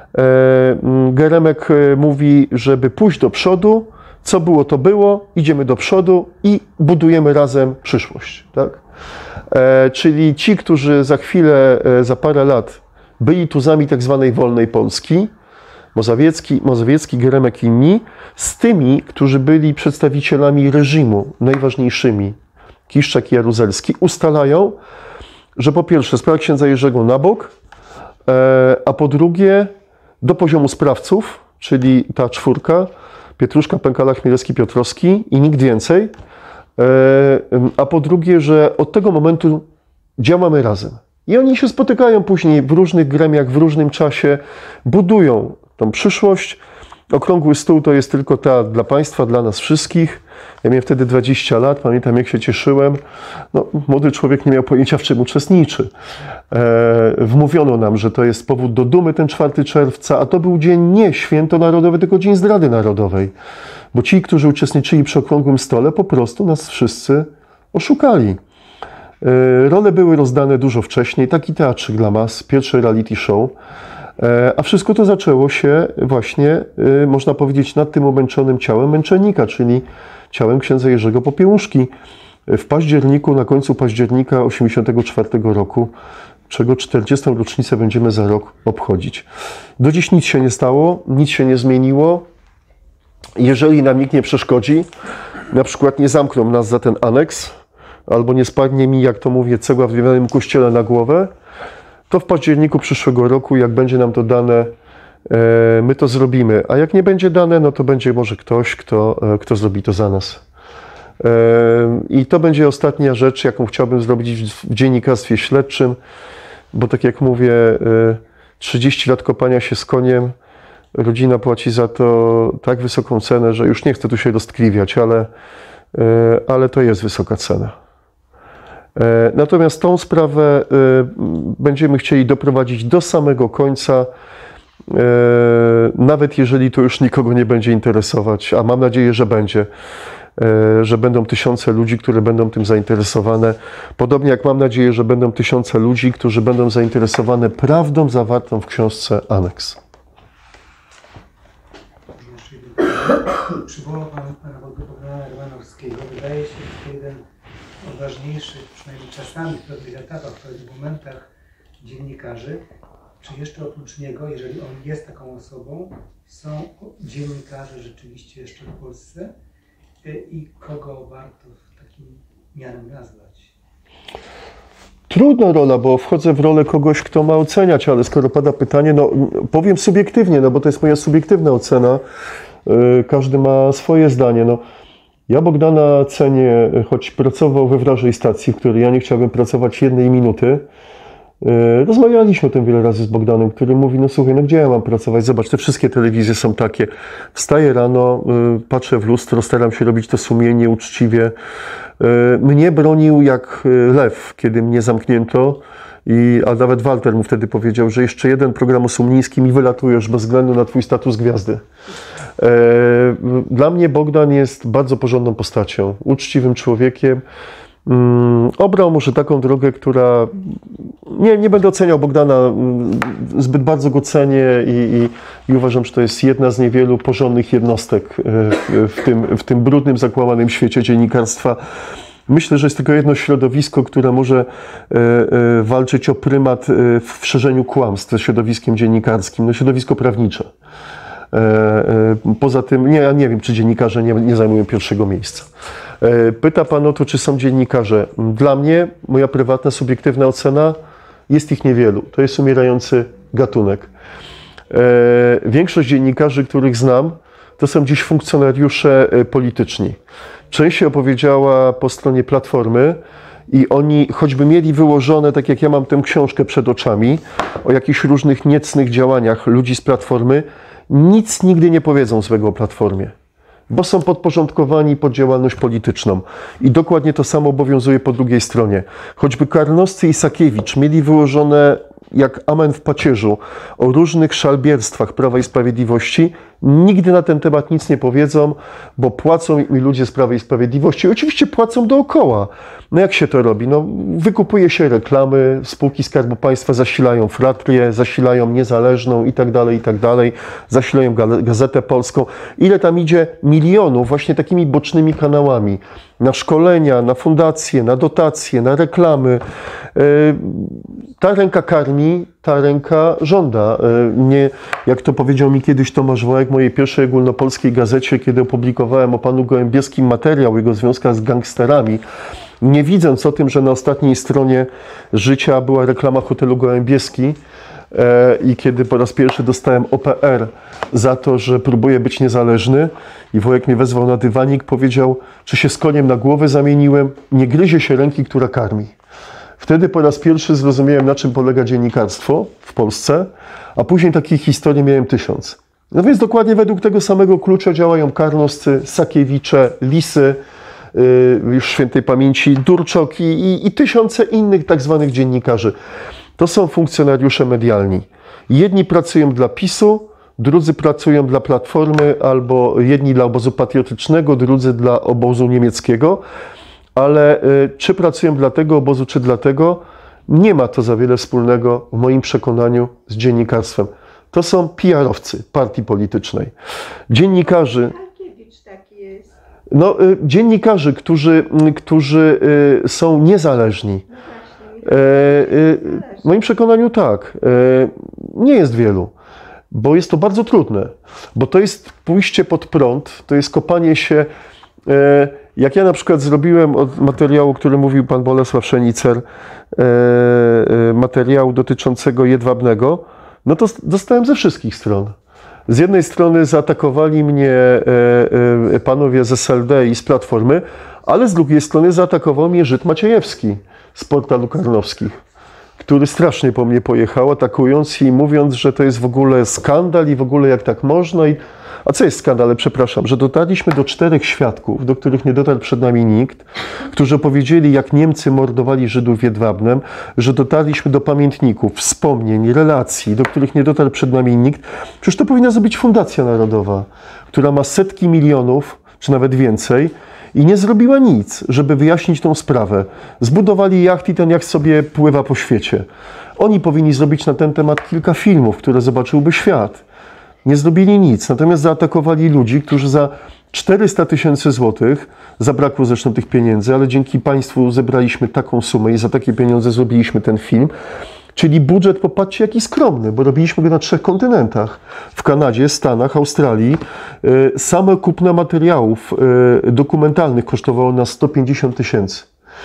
Geremek mówi, żeby pójść do przodu, co było, to było, idziemy do przodu i budujemy razem przyszłość. Tak? Czyli ci, którzy za chwilę, za parę lat byli tuzami tak zwanej wolnej Polski, Mozawiecki, Mozawiecki, Geremek i inni, z tymi, którzy byli przedstawicielami reżimu, najważniejszymi, Kiszczak i Jaruzelski, ustalają, że po pierwsze sprawa księdza Jerzego na bok, a po drugie do poziomu sprawców, czyli ta czwórka, Pietruszka, Pękala, Chmielewski, Piotrowski i nikt więcej, a po drugie, że od tego momentu działamy razem. I oni się spotykają później w różnych gremiach, w różnym czasie, budują tą przyszłość. Okrągły stół to jest tylko ta dla Państwa, dla nas wszystkich. Ja miałem wtedy dwadzieścia lat, pamiętam jak się cieszyłem. No, młody człowiek nie miał pojęcia, w czym uczestniczy. E, wmówiono nam, że to jest powód do dumy ten czwartego czerwca, a to był dzień nie święto narodowe, tylko dzień zdrady narodowej. Bo ci, którzy uczestniczyli przy okrągłym stole, po prostu nas wszyscy oszukali. E, role były rozdane dużo wcześniej, taki teatrzyk dla mas, pierwszy reality show. A wszystko to zaczęło się właśnie, można powiedzieć, nad tym umęczonym ciałem męczennika, czyli ciałem księdza Jerzego Popiełuszki. W październiku, na końcu października osiemdziesiątego czwartego roku, czego czterdziestą rocznicę będziemy za rok obchodzić. Do dziś nic się nie stało, nic się nie zmieniło. Jeżeli nam nikt nie przeszkodzi, na przykład nie zamkną nas za ten aneks, albo nie spadnie mi, jak to mówię, cegła w drewnianym kościele na głowę, to w październiku przyszłego roku, jak będzie nam to dane, my to zrobimy. A jak nie będzie dane, no to będzie może ktoś, kto, kto zrobi to za nas. I to będzie ostatnia rzecz, jaką chciałbym zrobić w dziennikarstwie śledczym, bo tak jak mówię, trzydzieści lat kopania się z koniem, rodzina płaci za to tak wysoką cenę, że już nie chcę tu się roztkliwiać, ale, ale to jest wysoka cena. Natomiast tą sprawę będziemy chcieli doprowadzić do samego końca, nawet jeżeli to już nikogo nie będzie interesować, a mam nadzieję, że będzie, że będą tysiące ludzi, które będą tym zainteresowane. Podobnie jak mam nadzieję, że będą tysiące ludzi, którzy będą zainteresowane prawdą zawartą w książce Aneks. Przywołał Pan Pana Bogdana Romanowskiego. Wydaje się, że to jeden z odważniejszych, przynajmniej czasami w pewnych etapach, w pewnych momentach dziennikarzy. Czy jeszcze oprócz niego, jeżeli on jest taką osobą, są dziennikarze rzeczywiście jeszcze w Polsce i kogo warto takim mianem nazwać? Trudna rola, bo wchodzę w rolę kogoś, kto ma oceniać, ale skoro pada pytanie, no powiem subiektywnie, no bo to jest moja subiektywna ocena. Każdy ma swoje zdanie. No, ja Bogdana cenię, choć pracował we wrażej stacji, w której ja nie chciałbym pracować jednej minuty. Rozmawialiśmy o tym wiele razy z Bogdanem, który mówi, no słuchaj, no gdzie ja mam pracować? Zobacz, te wszystkie telewizje są takie. Wstaję rano, patrzę w lustro, staram się robić to sumiennie, uczciwie. Mnie bronił jak lew, kiedy mnie zamknięto. I, a nawet Walter mu wtedy powiedział, że jeszcze jeden program o Sumlińskim i wylatujesz bez względu na twój status gwiazdy. Dla mnie Bogdan jest bardzo porządną postacią, uczciwym człowiekiem. Obrał może taką drogę, która... Nie, nie będę oceniał Bogdana, zbyt bardzo go cenię i, i, i uważam, że to jest jedna z niewielu porządnych jednostek w tym, w tym brudnym, zakłamanym świecie dziennikarstwa. Myślę, że jest tylko jedno środowisko, które może e, e, walczyć o prymat w szerzeniu kłamstw ze środowiskiem dziennikarskim, no środowisko prawnicze. E, e, poza tym, nie, ja nie wiem, czy dziennikarze nie, nie zajmują pierwszego miejsca. E, pyta Pan o to, czy są dziennikarze. Dla mnie, moja prywatna, subiektywna ocena, jest ich niewielu. To jest umierający gatunek. E, większość dziennikarzy, których znam, to są dziś funkcjonariusze polityczni. Część się opowiedziała po stronie Platformy i oni, choćby mieli wyłożone, tak jak ja mam tę książkę przed oczami, o jakichś różnych niecnych działaniach ludzi z Platformy, nic nigdy nie powiedzą złego o Platformie, bo są podporządkowani pod działalność polityczną. I dokładnie to samo obowiązuje po drugiej stronie. Choćby Karnowscy i Sakiewicz mieli wyłożone jak amen w pacierzu o różnych szalbierstwach Prawa i Sprawiedliwości, nigdy na ten temat nic nie powiedzą, bo płacą mi ludzie z Prawa i Sprawiedliwości. Oczywiście płacą dookoła. No jak się to robi? No, wykupuje się reklamy, spółki Skarbu Państwa zasilają Fratrię, zasilają Niezależną i tak dalej, i tak dalej, zasilają Gazetę Polską. Ile tam idzie milionów właśnie takimi bocznymi kanałami na szkolenia, na fundacje, na dotacje, na reklamy. Ta ręka karmi, ta ręka żąda. Nie, jak to powiedział mi kiedyś Tomasz Wołek w mojej pierwszej ogólnopolskiej gazecie, kiedy opublikowałem o panu Gołębiewskim materiał o jego związkach z gangsterami, nie widząc o tym, że na ostatniej stronie Życia była reklama hotelu Gołębieski i kiedy po raz pierwszy dostałem O P R za to, że próbuję być niezależny i Wołek mnie wezwał na dywanik, powiedział, czy się z koniem na głowę zamieniłem, nie gryzie się ręki, która karmi. Wtedy po raz pierwszy zrozumiałem, na czym polega dziennikarstwo w Polsce, a później takich historii miałem tysiąc. No więc dokładnie według tego samego klucza działają Karnoscy, Sakiewicze, Lisy, yy, już świętej pamięci, Durczoki i, i tysiące innych tak zwanych dziennikarzy. To są funkcjonariusze medialni. Jedni pracują dla PiSu, drudzy pracują dla Platformy, albo jedni dla obozu patriotycznego, drudzy dla obozu niemieckiego. Ale y, czy pracują dla tego obozu, czy dla tego, nie ma to za wiele wspólnego w moim przekonaniu z dziennikarstwem. To są P R owcy partii politycznej. Dziennikarzy, taki jest. no, y, dziennikarzy, którzy, y, którzy y, są niezależni. No właśnie, Y, y, w moim przekonaniu tak. Y, nie jest wielu, bo jest to bardzo trudne. Bo to jest pójście pod prąd, to jest kopanie się... Y, Jak ja na przykład zrobiłem od materiału, który mówił pan Bolesław Szenicer, e, e, materiału dotyczącego Jedwabnego, no to dostałem ze wszystkich stron. Z jednej strony zaatakowali mnie e, e, panowie z S L D i z Platformy, ale z drugiej strony zaatakował mnie Żyd Maciejewski z portalu Karnowskich, który strasznie po mnie pojechał, atakując i mówiąc, że to jest w ogóle skandal i w ogóle jak tak można. I... A co jest skandal? Przepraszam, że dotarliśmy do czterech świadków, do których nie dotarł przed nami nikt, którzy opowiedzieli, jak Niemcy mordowali Żydów w Jedwabnem, że dotarliśmy do pamiętników, wspomnień, relacji, do których nie dotarł przed nami nikt. Przecież to powinna zrobić Fundacja Narodowa, która ma setki milionów, czy nawet więcej, i nie zrobiła nic, żeby wyjaśnić tą sprawę. Zbudowali jacht i ten jacht sobie pływa po świecie. Oni powinni zrobić na ten temat kilka filmów, które zobaczyłby świat. Nie zrobili nic, natomiast zaatakowali ludzi, którzy za czterysta tysięcy złotych, zabrakło zresztą tych pieniędzy, ale dzięki państwu zebraliśmy taką sumę i za takie pieniądze zrobiliśmy ten film. Czyli budżet, popatrzcie, jaki skromny, bo robiliśmy go na trzech kontynentach. W Kanadzie, Stanach, Australii. Same kupno materiałów dokumentalnych kosztowało nas sto pięćdziesiąt tysięcy.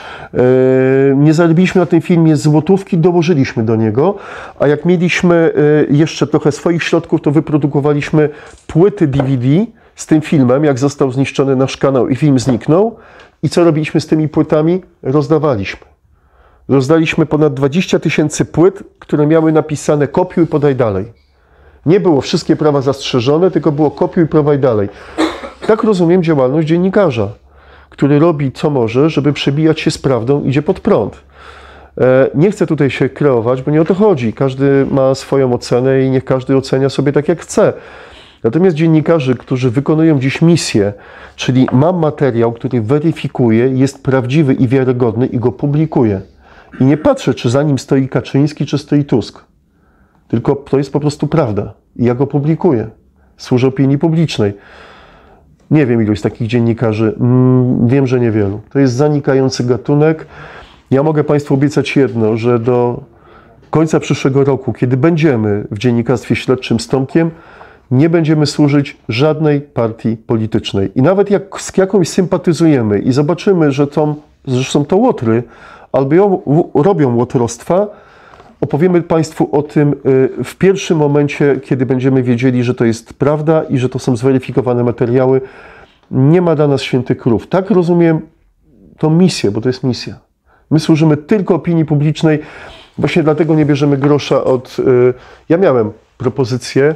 Nie zarobiliśmy na tym filmie złotówki, dołożyliśmy do niego, a jak mieliśmy jeszcze trochę swoich środków, to wyprodukowaliśmy płyty D V D z tym filmem, jak został zniszczony nasz kanał i film zniknął. I co robiliśmy z tymi płytami? Rozdawaliśmy. Rozdaliśmy ponad dwadzieścia tysięcy płyt, które miały napisane kopiuj, podaj dalej. Nie było wszystkie prawa zastrzeżone, tylko było kopiuj, podaj dalej. Tak rozumiem działalność dziennikarza, który robi co może, żeby przebijać się z prawdą, idzie pod prąd. Nie chcę tutaj się kreować, bo nie o to chodzi. Każdy ma swoją ocenę i niech każdy ocenia sobie tak, jak chce. Natomiast dziennikarzy, którzy wykonują dziś misję, czyli mam materiał, który weryfikuje, jest prawdziwy i wiarygodny i go publikuję. I nie patrzę, czy za nim stoi Kaczyński, czy stoi Tusk. Tylko to jest po prostu prawda. I ja go publikuję. Służę opinii publicznej. Nie wiem iluś takich dziennikarzy. Mm, wiem, że niewielu. To jest zanikający gatunek. Ja mogę Państwu obiecać jedno, że do końca przyszłego roku, kiedy będziemy w dziennikarstwie śledczym z Tomkiem, nie będziemy służyć żadnej partii politycznej. I nawet jak z jakąś sympatyzujemy i zobaczymy, że, to, że są to łotry, albo robią łotrostwa, opowiemy Państwu o tym w pierwszym momencie, kiedy będziemy wiedzieli, że to jest prawda i że to są zweryfikowane materiały. Nie ma dla nas świętych krów. Tak rozumiem tą misję, bo to jest misja. My służymy tylko opinii publicznej, właśnie dlatego nie bierzemy grosza od... Ja miałem propozycję,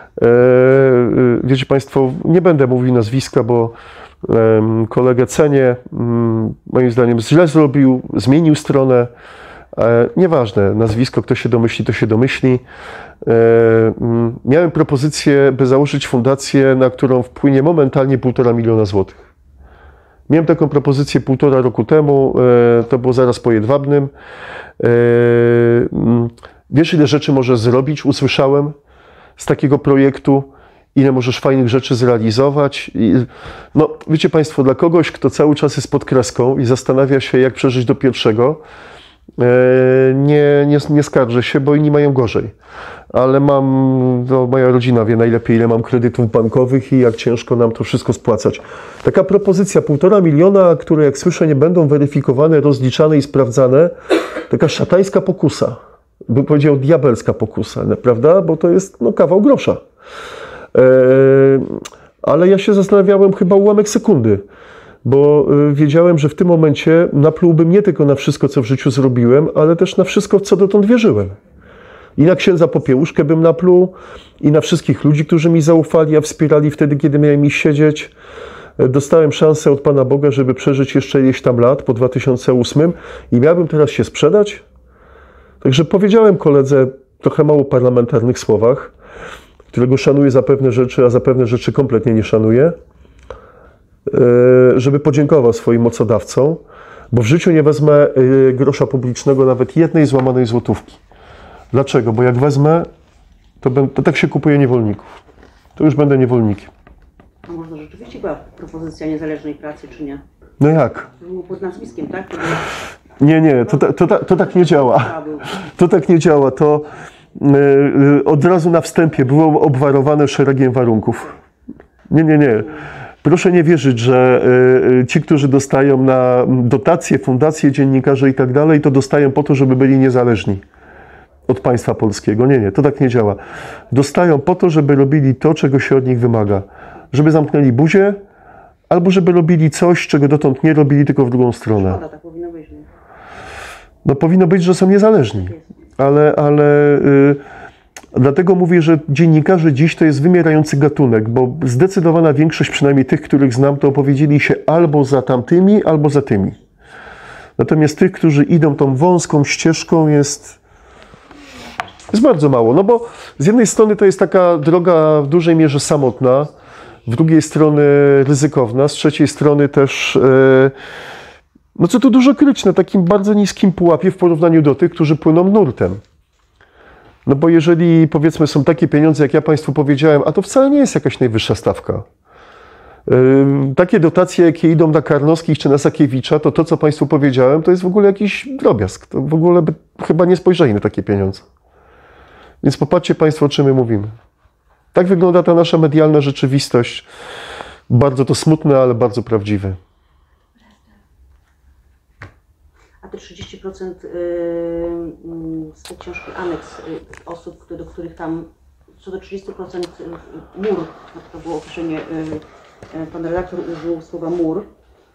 wiecie Państwo, nie będę mówił nazwiska, bo kolegę cenię, moim zdaniem źle zrobił, zmienił stronę, E, nieważne, nazwisko, kto się domyśli, to się domyśli. E, mm, miałem propozycję, by założyć fundację, na którą wpłynie momentalnie półtora miliona złotych. Miałem taką propozycję półtora roku temu, e, to było zaraz po Jedwabnym. E, mm, wiesz, ile rzeczy możesz zrobić, usłyszałem z takiego projektu, ile możesz fajnych rzeczy zrealizować. I, no, wiecie Państwo, dla kogoś, kto cały czas jest pod kreską i zastanawia się, jak przeżyć do pierwszego, nie, nie, nie skarżę się, bo inni mają gorzej. Ale mam, no, moja rodzina wie najlepiej, ile mam kredytów bankowych i jak ciężko nam to wszystko spłacać. Taka propozycja półtora miliona, które jak słyszę nie będą weryfikowane, rozliczane i sprawdzane, taka szatańska pokusa. Bym powiedział diabelska pokusa, prawda? Bo to jest no, kawał grosza. Eee, ale ja się zastanawiałem chyba ułamek sekundy, bo wiedziałem, że w tym momencie naplułbym nie tylko na wszystko, co w życiu zrobiłem, ale też na wszystko, w co dotąd wierzyłem. I na księdza Popiełuszkę bym napluł, i na wszystkich ludzi, którzy mi zaufali, a wspierali wtedy, kiedy miałem iść siedzieć. Dostałem szansę od Pana Boga, żeby przeżyć jeszcze ileś tam lat po dwa tysiące ósmym i miałbym teraz się sprzedać? Także powiedziałem koledze trochę mało parlamentarnych słowach, którego szanuję za pewne rzeczy, a za pewne rzeczy kompletnie nie szanuję, żeby podziękował swoim mocodawcom, bo w życiu nie wezmę grosza publicznego, nawet jednej złamanej złotówki. Dlaczego? Bo jak wezmę, to, będę, to tak się kupuje niewolników. To już będę niewolnikiem. A może rzeczywiście była propozycja niezależnej pracy, czy nie? No jak? Było pod nazwiskiem, tak? To Nie, nie, to, to, to, to tak nie działa. To tak nie działa. To yy, od razu na wstępie było obwarowane szeregiem warunków. Nie, nie, nie. Proszę nie wierzyć, że yy, ci, którzy dostają na dotacje, fundacje, dziennikarze i tak dalej, to dostają po to, żeby byli niezależni od państwa polskiego. Nie, nie, to tak nie działa. Dostają po to, żeby robili to, czego się od nich wymaga. Żeby zamknęli buzię, albo żeby robili coś, czego dotąd nie robili, tylko w drugą stronę. szkoda, tak powinno być. Nie? No powinno być, że są niezależni. Ale, ale yy, dlatego mówię, że dziennikarze dziś to jest wymierający gatunek, bo zdecydowana większość, przynajmniej tych, których znam, to opowiedzieli się albo za tamtymi, albo za tymi. Natomiast tych, którzy idą tą wąską ścieżką, jest, jest bardzo mało. No bo z jednej strony to jest taka droga w dużej mierze samotna, z drugiej strony ryzykowna, z trzeciej strony też, yy, no co tu dużo kryć, na takim bardzo niskim pułapie w porównaniu do tych, którzy płyną nurtem. No bo jeżeli, powiedzmy, są takie pieniądze, jak ja Państwu powiedziałem, a to wcale nie jest jakaś najwyższa stawka. Yy, takie dotacje, jakie idą na Karnowskich czy na Sakiewicza, to to, co Państwu powiedziałem, to jest w ogóle jakiś drobiazg. To w ogóle by chyba nie spojrzeli na takie pieniądze. Więc popatrzcie Państwo, o czym my mówimy. Tak wygląda ta nasza medialna rzeczywistość. Bardzo to smutne, ale bardzo prawdziwe. A te trzydzieści procent z tej książki aneks osób, do których tam, co do trzydziestu procent mur, to było określenie, pan redaktor użył słowa mur.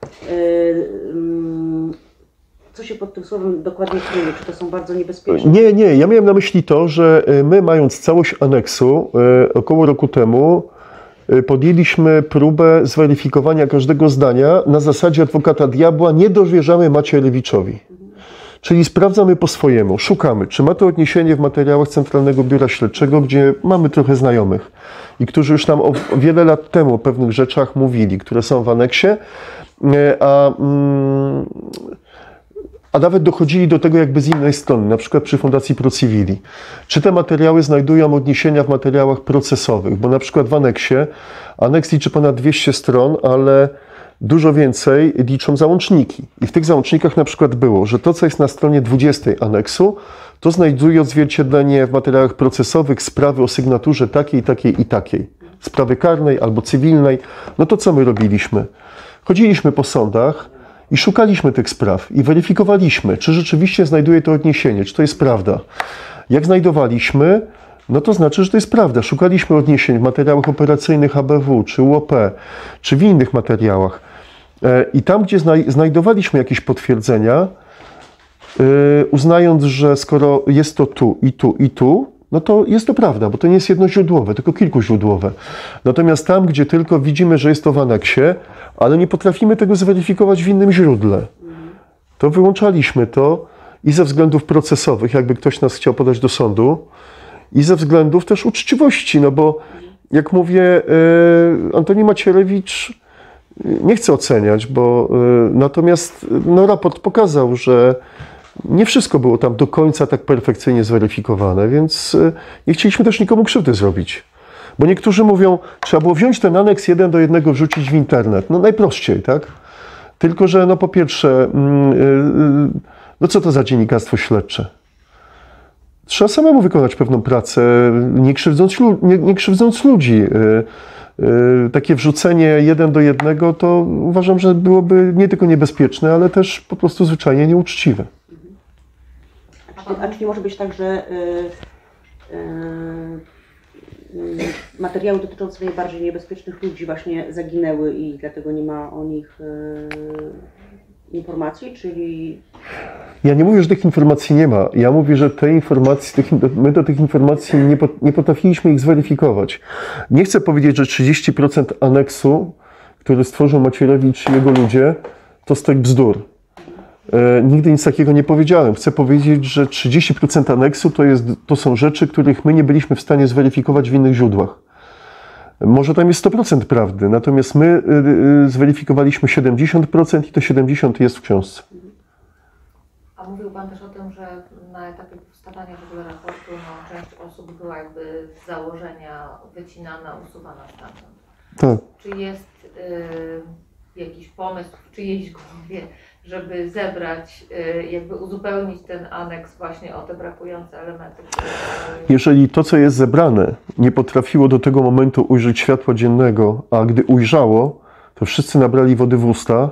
Co się pod tym słowem dokładnie kryje? Czy to są bardzo niebezpieczne? Nie, nie. Ja miałem na myśli to, że my, mając całość aneksu, około roku temu podjęliśmy próbę zweryfikowania każdego zdania na zasadzie adwokata diabła, nie dowierzamy Macierewiczowi. Czyli sprawdzamy po swojemu, szukamy, czy ma to odniesienie w materiałach Centralnego Biura Śledczego, gdzie mamy trochę znajomych i którzy już nam o wiele lat temu o pewnych rzeczach mówili, które są w aneksie, a, a nawet dochodzili do tego jakby z innej strony, na przykład przy Fundacji Pro Civili. Czy te materiały znajdują odniesienia w materiałach procesowych, bo na przykład w aneksie, aneks liczy ponad dwieście stron, ale dużo więcej liczą załączniki. I w tych załącznikach na przykład było, że to, co jest na stronie dwudziestej aneksu, to znajduje odzwierciedlenie w materiałach procesowych sprawy o sygnaturze takiej, takiej i takiej. Sprawy karnej albo cywilnej. No to co my robiliśmy? Chodziliśmy po sądach i szukaliśmy tych spraw i weryfikowaliśmy, czy rzeczywiście znajduje to odniesienie, czy to jest prawda. Jak znajdowaliśmy, no to znaczy, że to jest prawda. Szukaliśmy odniesień w materiałach operacyjnych A B W, czy U O P, czy w innych materiałach. I tam, gdzie znajdowaliśmy jakieś potwierdzenia, uznając, że skoro jest to tu i tu i tu, no to jest to prawda, bo to nie jest jednoźródłowe, tylko kilkuźródłowe. Natomiast tam, gdzie tylko widzimy, że jest to w aneksie, ale nie potrafimy tego zweryfikować w innym źródle, to wyłączaliśmy to i ze względów procesowych, jakby ktoś nas chciał podać do sądu, i ze względów też uczciwości, no bo jak mówię, Antoni Macierewicz nie chcę oceniać, bo natomiast no, raport pokazał, że nie wszystko było tam do końca tak perfekcyjnie zweryfikowane, więc nie chcieliśmy też nikomu krzywdy zrobić. Bo niektórzy mówią, trzeba było wziąć ten aneks jeden do jednego, wrzucić w internet. No najprościej, tak? Tylko że no po pierwsze, no co to za dziennikarstwo śledcze? Trzeba samemu wykonać pewną pracę, nie krzywdząc, nie, nie krzywdząc ludzi. Takie wrzucenie jeden do jednego to uważam, że byłoby nie tylko niebezpieczne, ale też po prostu zwyczajnie nieuczciwe. A czy, a czy nie może być tak, że y, y, y, materiały dotyczące najbardziej niebezpiecznych ludzi właśnie zaginęły i dlatego nie ma o nich y, informacji, czyli... Ja nie mówię, że tych informacji nie ma. Ja mówię, że te informacje, tych, my do tych informacji nie, nie potrafiliśmy ich zweryfikować. Nie chcę powiedzieć, że trzydzieści procent aneksu, który stworzył Macierewicz i jego ludzie, to stek bzdur. E, nigdy nic takiego nie powiedziałem. Chcę powiedzieć, że trzydzieści procent aneksu to, jest, to są rzeczy, których my nie byliśmy w stanie zweryfikować w innych źródłach. Może tam jest sto procent prawdy, natomiast my y, y, zweryfikowaliśmy siedemdziesiąt procent i to siedemdziesiąt procent jest w książce. A mówił Pan też o tym, że na etapie powstawania w ogóle raportu no, część osób była jakby z założenia wycinana, usuwana stamtąd. Tak. Czy jest y, jakiś pomysł w czyjejś głowie, żeby zebrać, y, jakby uzupełnić ten aneks właśnie o te brakujące elementy? Które... Jeżeli to, co jest zebrane, nie potrafiło do tego momentu ujrzeć światła dziennego, a gdy ujrzało, to wszyscy nabrali wody w usta,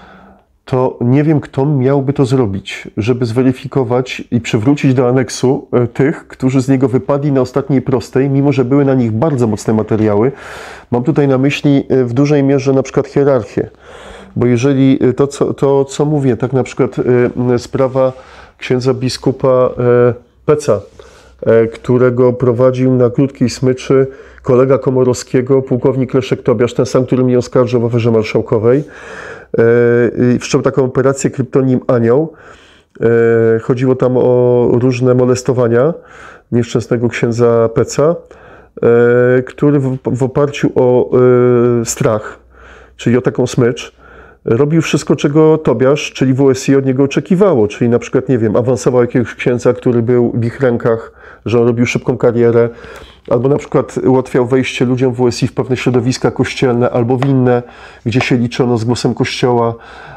to nie wiem, kto miałby to zrobić, żeby zweryfikować i przywrócić do aneksu tych, którzy z niego wypadli na ostatniej prostej, mimo że były na nich bardzo mocne materiały. Mam tutaj na myśli w dużej mierze na przykład hierarchię, bo jeżeli to, co, to, co mówię, tak na przykład sprawa księdza biskupa Peca, którego prowadził na Krótkiej Smyczy kolega Komorowskiego, pułkownik Leszek Tobiasz, ten sam, który mnie oskarżył w aferze marszałkowej. Wszczął taką operację kryptonim Anioł. Chodziło tam o różne molestowania nieszczęsnego księdza Peca, który w oparciu o strach, czyli o taką smycz, robił wszystko, czego Tobiasz, czyli W S I od niego oczekiwało, czyli na przykład, nie wiem, awansował jakiegoś księdza, który był w ich rękach, że on robił szybką karierę, albo na przykład ułatwiał wejście ludziom W S I w pewne środowiska kościelne albo w inne, gdzie się liczono z głosem Kościoła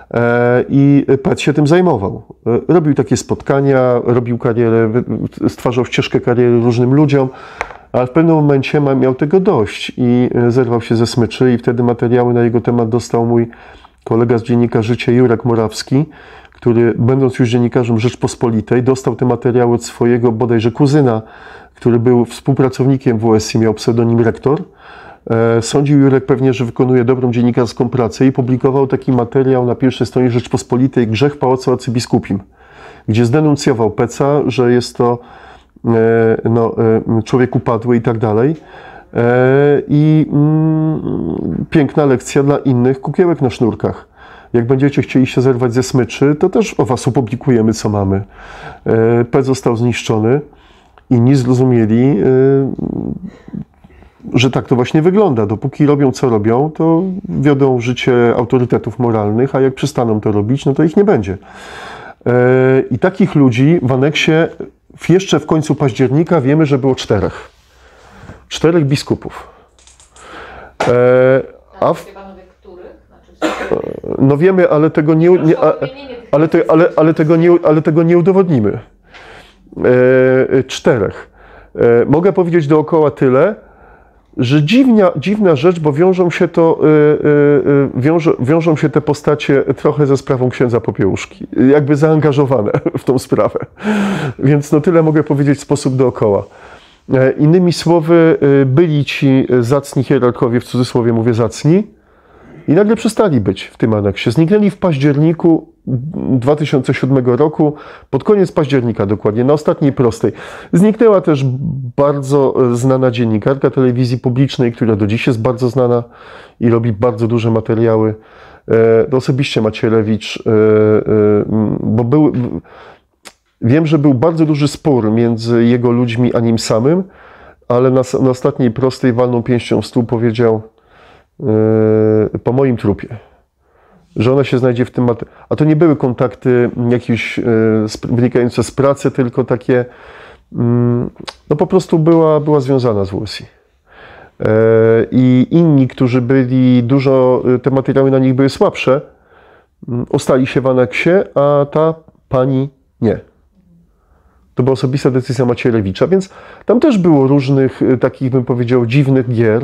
i Pet się tym zajmował. Robił takie spotkania, robił karierę, stwarzał ścieżkę kariery różnym ludziom, ale w pewnym momencie miał tego dość i zerwał się ze smyczy i wtedy materiały na jego temat dostał mój kolega z Dziennika Życie Jurek Morawski, który będąc już dziennikarzem Rzeczpospolitej dostał te materiały od swojego bodajże kuzyna, który był współpracownikiem W S I, miał pseudonim Rektor. Sądził Jurek pewnie, że wykonuje dobrą dziennikarską pracę i publikował taki materiał na pierwszej stronie Rzeczpospolitej Grzech w Pałacu Arcybiskupim, gdzie zdenuncjował Peca, że jest to no, człowiek upadły i tak dalej. I mm, piękna lekcja dla innych kukiełek na sznurkach. Jak będziecie chcieli się zerwać ze smyczy, to też o was opublikujemy, co mamy. Pet został zniszczony. Inni zrozumieli, że tak to właśnie wygląda. Dopóki robią, co robią, to wiodą życie autorytetów moralnych, a jak przestaną to robić, no to ich nie będzie. I takich ludzi w aneksie jeszcze w końcu października wiemy, że było czterech. Czterech biskupów. A w... No wiemy, ale tego nie, nie, ale, te, ale, ale tego nie, ale tego nie udowodnimy. Czterech. Mogę powiedzieć dookoła tyle, że dziwnia, dziwna rzecz, bo wiążą się to, wiążą, wiążą się te postacie trochę ze sprawą księdza Popiełuszki, jakby zaangażowane w tą sprawę. Więc no tyle mogę powiedzieć w sposób dookoła. Innymi słowy, byli ci zacni hierarchowie, w cudzysłowie mówię zacni, i nagle przestali być w tym aneksie. Zniknęli w październiku dwa tysiące siódmego roku, pod koniec października dokładnie, na ostatniej prostej. Zniknęła też bardzo znana dziennikarka telewizji publicznej, która do dziś jest bardzo znana i robi bardzo duże materiały. To osobiście Macierewicz, bo był... Wiem, że był bardzo duży spór między jego ludźmi a nim samym, ale na, na ostatniej prostej walną pięścią w stół powiedział yy, po moim trupie, że ona się znajdzie w tym materiale. A to nie były kontakty jakieś yy, wynikające z pracy, tylko takie, yy, no po prostu była, była związana z W S I. Yy, I inni, którzy byli dużo, te materiały na nich były słabsze, yy, ostali się w aneksie, a ta pani nie. To była osobista decyzja Macierewicza, więc tam też było różnych takich, bym powiedział, dziwnych gier.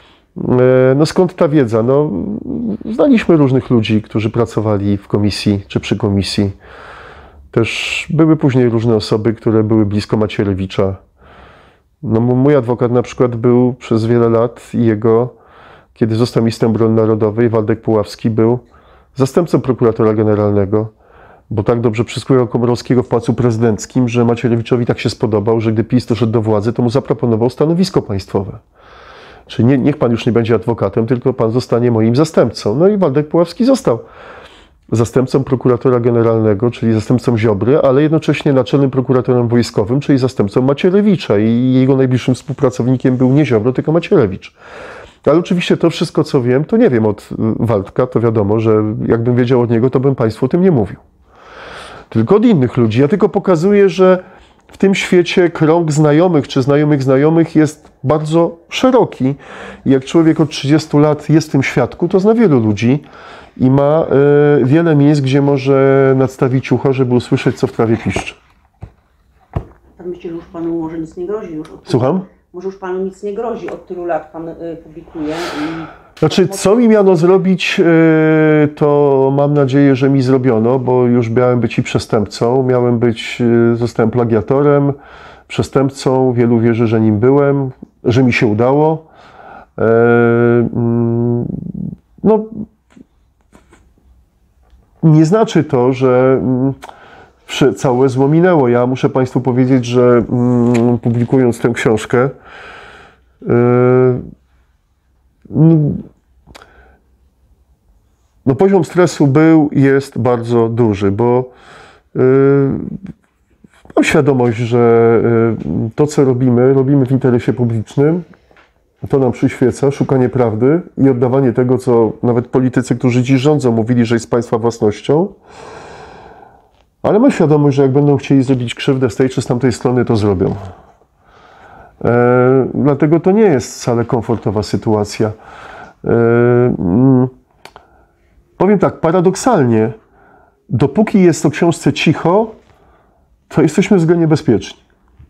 No skąd ta wiedza? No, znaliśmy różnych ludzi, którzy pracowali w komisji czy przy komisji. Też były później różne osoby, które były blisko Macierewicza. No, mój adwokat na przykład był przez wiele lat i jego, kiedy został ministrem obrony narodowej, Waldek Puławski był zastępcą prokuratora generalnego, bo tak dobrze przysługiwał Komorowskiego w Pałacu Prezydenckim, że Macierewiczowi tak się spodobał, że gdy PiS doszedł do władzy, to mu zaproponował stanowisko państwowe. Czyli nie, niech pan już nie będzie adwokatem, tylko pan zostanie moim zastępcą. No i Waldek Puławski został zastępcą prokuratora generalnego, czyli zastępcą Ziobry, ale jednocześnie naczelnym prokuratorem wojskowym, czyli zastępcą Macierewicza i jego najbliższym współpracownikiem był nie Ziobro, tylko Macierewicz. Ale oczywiście to wszystko, co wiem, to nie wiem od Waldka, to wiadomo, że jakbym wiedział od niego, to bym państwu o tym nie mówił. Tylko od innych ludzi. Ja tylko pokazuję, że w tym świecie krąg znajomych czy znajomych znajomych jest bardzo szeroki. I jak człowiek od trzydziestu lat jest w tym świadku, to zna wielu ludzi i ma y, wiele miejsc, gdzie może nadstawić ucho, żeby usłyszeć, co w trawie piszczy. Pan myśli, że już panu może nic nie grozi? Już od Słucham? tylu, może już panu nic nie grozi, od tylu lat pan y, publikuje? I... Znaczy, co mi miano zrobić, to mam nadzieję, że mi zrobiono, bo już miałem być i przestępcą, miałem być, zostałem plagiatorem, przestępcą, wielu wierzy, że nim byłem, że mi się udało. No, nie znaczy to, że całe zło minęło. Ja muszę państwu powiedzieć, że publikując tę książkę, no poziom stresu był i jest bardzo duży, bo yy, mam świadomość, że yy, to, co robimy, robimy w interesie publicznym. To nam przyświeca, szukanie prawdy i oddawanie tego, co nawet politycy, którzy dziś rządzą, mówili, że jest państwa własnością. Ale mam świadomość, że jak będą chcieli zrobić krzywdę z tej czy z tamtej strony, to zrobią. E, dlatego to nie jest wcale komfortowa sytuacja. E, mm, powiem tak, paradoksalnie, dopóki jest o książce cicho, to jesteśmy względnie bezpieczni.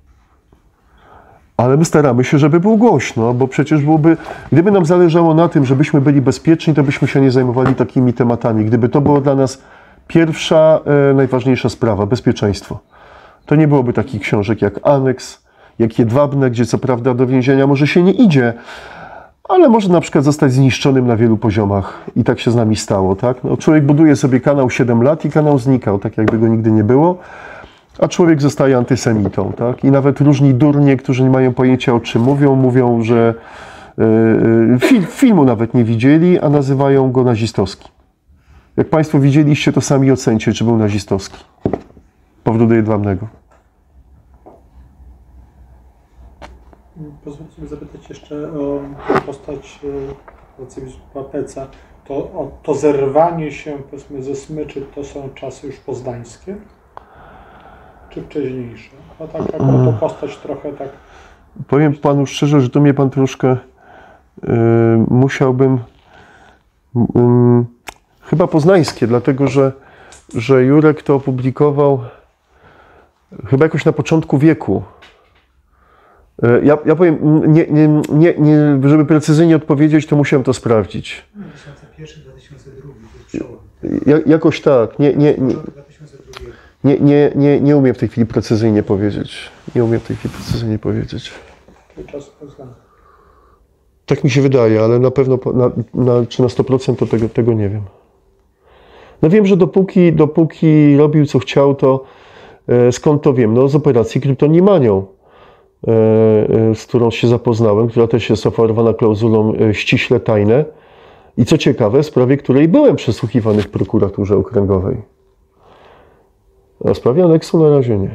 Ale my staramy się, żeby było głośno, bo przecież byłoby, gdyby nam zależało na tym, żebyśmy byli bezpieczni, to byśmy się nie zajmowali takimi tematami. Gdyby to było dla nas pierwsza, e, najważniejsza sprawa, bezpieczeństwo, to nie byłoby takich książek jak Aneks, jak Jedwabne, gdzie co prawda do więzienia może się nie idzie, ale może na przykład zostać zniszczonym na wielu poziomach. I tak się z nami stało, tak? No, człowiek buduje sobie kanał siedem lat i kanał znikał, tak jakby go nigdy nie było. A człowiek zostaje antysemitą, tak? I nawet różni durnie, którzy nie mają pojęcia, o czym mówią, mówią, że yy, fil, filmu nawet nie widzieli, a nazywają go nazistowski. Jak Państwo widzieliście, to sami ocencie, czy był nazistowski. Powrót do Jedwabnego. Pozwólcie sobie zapytać jeszcze o postać Papeca. To, o, to zerwanie się, powiedzmy, ze smyczy, to są czasy już poznańskie? Czy wcześniejsze? No tak, tak, to postać trochę tak... Powiem Panu szczerze, że to mnie Pan troszkę yy, musiałbym... Yy, chyba poznańskie, dlatego że, że Jurek to opublikował chyba jakoś na początku wieku. Yy, ja, ja powiem, nie, nie, nie, nie, żeby precyzyjnie odpowiedzieć, to musiałem to sprawdzić. dwa tysiące pierwszy do dwa tysiące drugi, to jest przełom. Ja, jakoś tak, nie, nie, nie. Nie, nie, nie, nie umiem w tej chwili precyzyjnie powiedzieć. Nie umiem w tej chwili precyzyjnie powiedzieć. Tak mi się wydaje, ale na pewno na, na, czy na sto procent to tego, tego nie wiem. No wiem, że dopóki, dopóki robił co chciał, to e, skąd to wiem? No z operacji Kryptonimanią, e, e, z którą się zapoznałem, która też jest oferowana klauzulą e, ściśle tajne. I co ciekawe, w sprawie której byłem przesłuchiwany w prokuraturze okręgowej. A w sprawie aneksu na razie nie.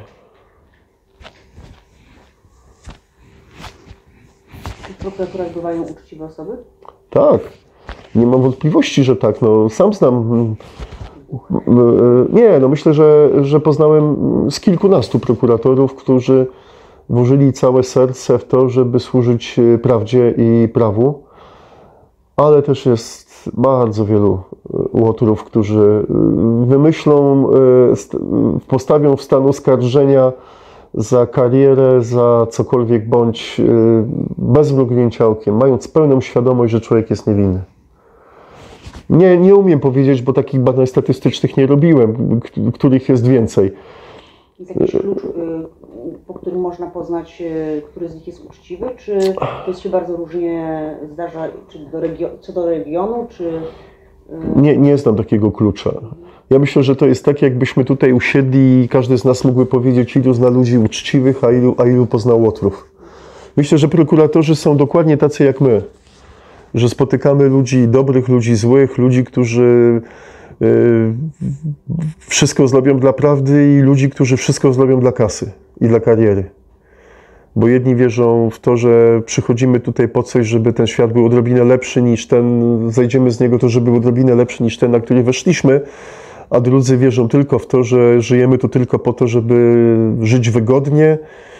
W prokuraturach bywają uczciwe osoby? Tak, nie mam wątpliwości, że tak. No, sam znam. Nie, no myślę, że, że poznałem z kilkunastu prokuratorów, którzy włożyli całe serce w to, żeby służyć prawdzie i prawu, ale też jest bardzo wielu łotrów, którzy wymyślą, postawią w stan oskarżenia za karierę, za cokolwiek bądź bez mrugnięcia okiem, mając pełną świadomość, że człowiek jest niewinny. Nie, nie umiem powiedzieć, bo takich badań statystycznych nie robiłem, których jest więcej. Jest jakiś klucz, po którym można poznać, który z nich jest uczciwy, czy to się bardzo różnie zdarza, czy do regio- co do regionu, czy... Nie, nie znam takiego klucza. Ja myślę, że to jest tak, jakbyśmy tutaj usiedli i każdy z nas mógłby powiedzieć, ilu zna ludzi uczciwych, a ilu, a ilu poznał łotrów. Myślę, że prokuratorzy są dokładnie tacy jak my. Że spotykamy ludzi dobrych, ludzi złych, ludzi, którzy y, wszystko zrobią dla prawdy i ludzi, którzy wszystko zrobią dla kasy i dla kariery. Bo jedni wierzą w to, że przychodzimy tutaj po coś, żeby ten świat był odrobinę lepszy niż ten, zejdziemy z niego to, żeby był odrobinę lepszy niż ten, na który weszliśmy, a drudzy wierzą tylko w to, że żyjemy tu tylko po to, żeby żyć wygodnie,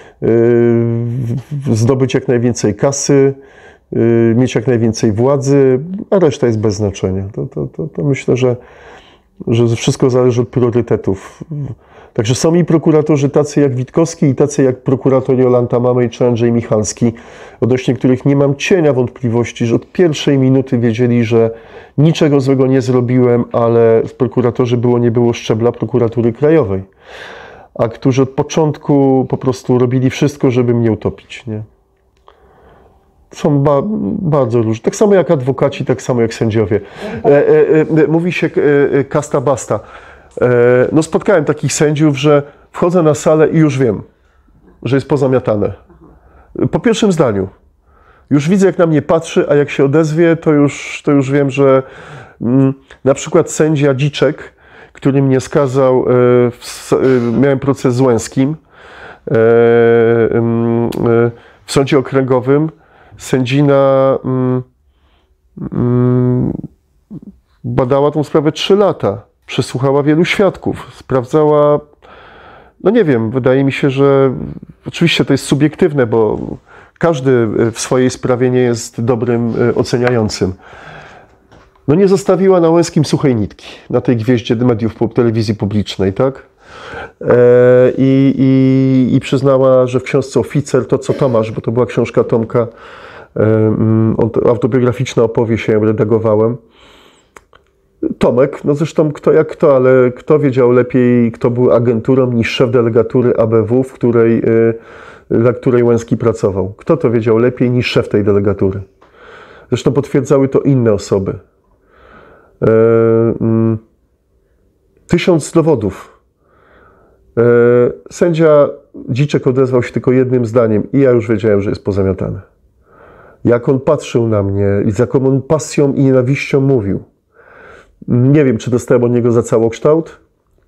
y, zdobyć jak najwięcej kasy, mieć jak najwięcej władzy, a reszta jest bez znaczenia. To, to, to, to myślę, że, że wszystko zależy od priorytetów. Także są i prokuratorzy tacy jak Witkowski i tacy jak prokurator Jolanta Mamej czy Andrzej Michalski, odnośnie których nie mam cienia wątpliwości, że od pierwszej minuty wiedzieli, że niczego złego nie zrobiłem, ale w prokuratorze było nie było szczebla prokuratury krajowej, a którzy od początku po prostu robili wszystko, żeby mnie utopić, nie? Są ba bardzo różne. Tak samo jak adwokaci, tak samo jak sędziowie. E, e, e, mówi się e, kasta basta. E, no spotkałem takich sędziów, że wchodzę na salę i już wiem, że jest pozamiatane. Po pierwszym zdaniu. Już widzę, jak na mnie patrzy, a jak się odezwie, to już, to już wiem, że mm, na przykład sędzia Dziczek, który mnie skazał, e, w, e, miałem proces z Łęskim e, e, w sądzie okręgowym. Sędzina mm, mm, badała tą sprawę trzy lata, przesłuchała wielu świadków, sprawdzała, no nie wiem, wydaje mi się, że oczywiście to jest subiektywne, bo każdy w swojej sprawie nie jest dobrym oceniającym. No nie zostawiła na Łęskim suchej nitki, na tej gwieździe mediów telewizji publicznej, tak? I, i, i przyznała, że w książce Oficer, to co Tomasz, bo to była książka Tomka, autobiograficzna opowieść, ja ją redagowałem. Tomek, no zresztą kto jak kto, ale kto wiedział lepiej, kto był agenturą niż szef delegatury A B W, w której, dla której Łęski pracował. Kto to wiedział lepiej niż szef tej delegatury. Zresztą potwierdzały to inne osoby. Tysiąc dowodów. Sędzia Dziczek odezwał się tylko jednym zdaniem i ja już wiedziałem, że jest pozamiatane. Jak on patrzył na mnie i z jaką on pasją i nienawiścią mówił. Nie wiem, czy dostałem od niego za całokształt.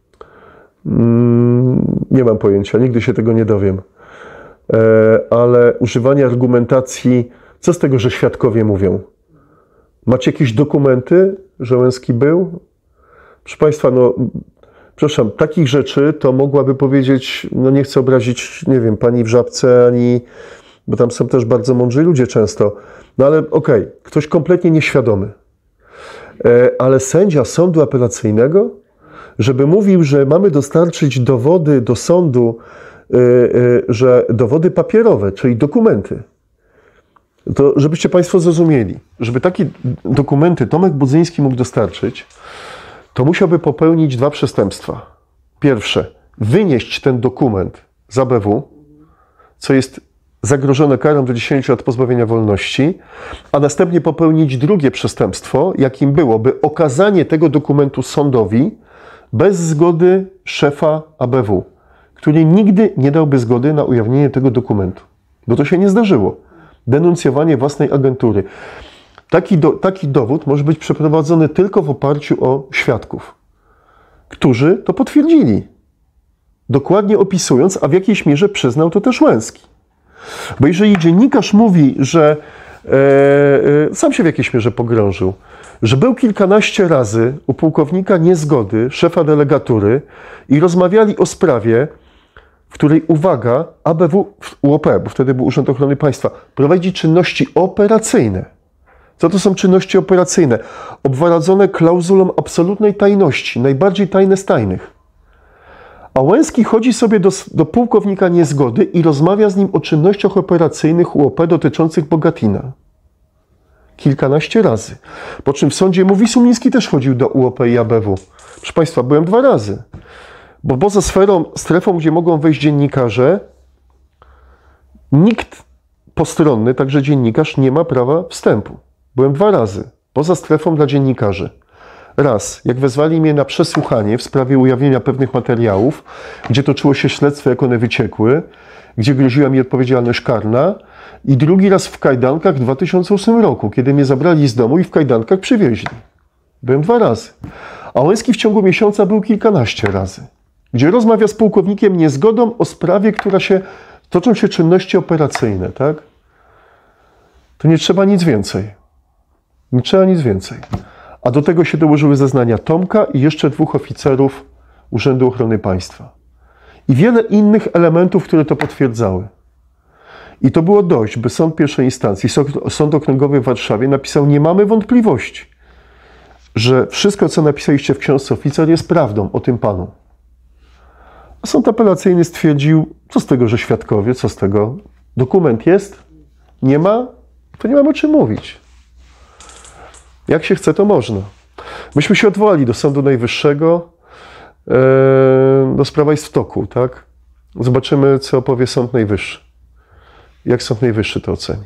Nie mam pojęcia, nigdy się tego nie dowiem. Ale używanie argumentacji, co z tego, że świadkowie mówią? Macie jakieś dokumenty, że Łęski był? Proszę Państwa, no... Przepraszam, takich rzeczy to mogłaby powiedzieć, no nie chcę obrazić, nie wiem, pani w Żabce, ani, bo tam są też bardzo mądrzy ludzie często, no ale okej, okay, ktoś kompletnie nieświadomy. E, ale sędzia sądu apelacyjnego, żeby mówił, że mamy dostarczyć dowody do sądu, e, e, że dowody papierowe, czyli dokumenty, to żebyście Państwo zrozumieli, żeby takie dokumenty Tomek Budzyński mógł dostarczyć, to musiałby popełnić dwa przestępstwa. Pierwsze, wynieść ten dokument z A B W, co jest zagrożone karą do dziesięciu lat pozbawienia wolności, a następnie popełnić drugie przestępstwo, jakim byłoby okazanie tego dokumentu sądowi bez zgody szefa A B W, który nigdy nie dałby zgody na ujawnienie tego dokumentu, bo to się nie zdarzyło. Denuncjowanie własnej agentury. Taki, do, taki dowód może być przeprowadzony tylko w oparciu o świadków, którzy to potwierdzili. dokładnie opisując, a w jakiejś mierze przyznał to też Łęcki. Bo jeżeli dziennikarz mówi, że e, e, sam się w jakiejś mierze pogrążył, że był kilkanaście razy u pułkownika Niezgody, szefa delegatury i rozmawiali o sprawie, w której, uwaga, A B W, U O P, bo wtedy był Urząd Ochrony Państwa, prowadzi czynności operacyjne. Co to są czynności operacyjne? Obwaradzone klauzulą absolutnej tajności, najbardziej tajne z tajnych. A Łęcki chodzi sobie do, do pułkownika Niezgody i rozmawia z nim o czynnościach operacyjnych U O P dotyczących Bogatina. Kilkanaście razy. Po czym w sądzie mówi, Sumiński też chodził do U O P i A B W. Proszę Państwa, byłem dwa razy. Bo poza sferą, strefą, gdzie mogą wejść dziennikarze, nikt postronny, także dziennikarz, nie ma prawa wstępu. Byłem dwa razy. Poza strefą dla dziennikarzy. Raz, jak wezwali mnie na przesłuchanie w sprawie ujawnienia pewnych materiałów, gdzie toczyło się śledztwo, jak one wyciekły, gdzie groziła mi odpowiedzialność karna. I drugi raz w kajdankach w dwa tysiące ósmym roku, kiedy mnie zabrali z domu i w kajdankach przywieźli. Byłem dwa razy. A Łęcki w ciągu miesiąca był kilkanaście razy. Gdzie rozmawia z pułkownikiem Niezgodą o sprawie, która się... Toczą się czynności operacyjne, tak? To nie trzeba nic więcej. Nie trzeba nic więcej. A do tego się dołożyły zeznania Tomka i jeszcze dwóch oficerów Urzędu Ochrony Państwa. I wiele innych elementów, które to potwierdzały. I to było dość, by sąd pierwszej instancji, Sąd Okręgowy w Warszawie napisał, nie mamy wątpliwości, że wszystko, co napisaliście w książce Oficer, jest prawdą o tym panu. A sąd apelacyjny stwierdził, co z tego, że świadkowie, co z tego, dokument jest, nie ma, to nie mamy o czym mówić. Jak się chce, to można. Myśmy się odwołali do Sądu Najwyższego, no sprawa jest w toku, tak? Zobaczymy, co powie Sąd Najwyższy. Jak Sąd Najwyższy to oceni?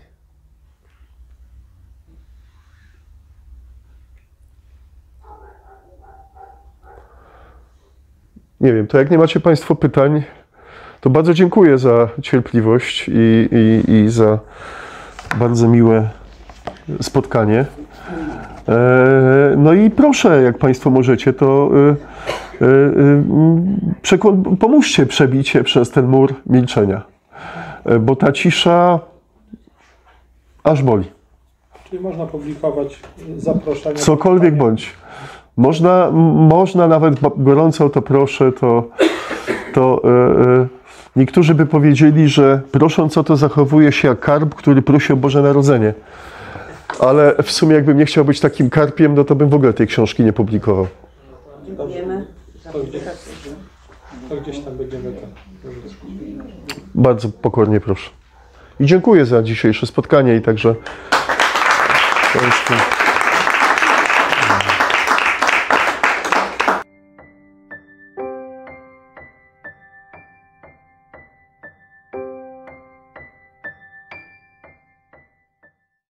Nie wiem, to jak nie macie Państwo pytań, to bardzo dziękuję za cierpliwość i, i, i za bardzo miłe spotkanie. No i proszę, jak Państwo możecie, to pomóżcie przebić się przez ten mur milczenia. Bo ta cisza aż boli. Czyli można publikować zaproszenia. Cokolwiek bądź. Można, można nawet, gorąco o to proszę, to, to yy, niektórzy by powiedzieli, że prosząc o to zachowuje się jak karp, który prosi o Boże Narodzenie. Ale w sumie jakbym nie chciał być takim karpiem, no to bym w ogóle tej książki nie publikował. Dziękujemy. To gdzieś, to gdzieś tam będziemy to. Bardzo pokornie proszę. I dziękuję za dzisiejsze spotkanie i także...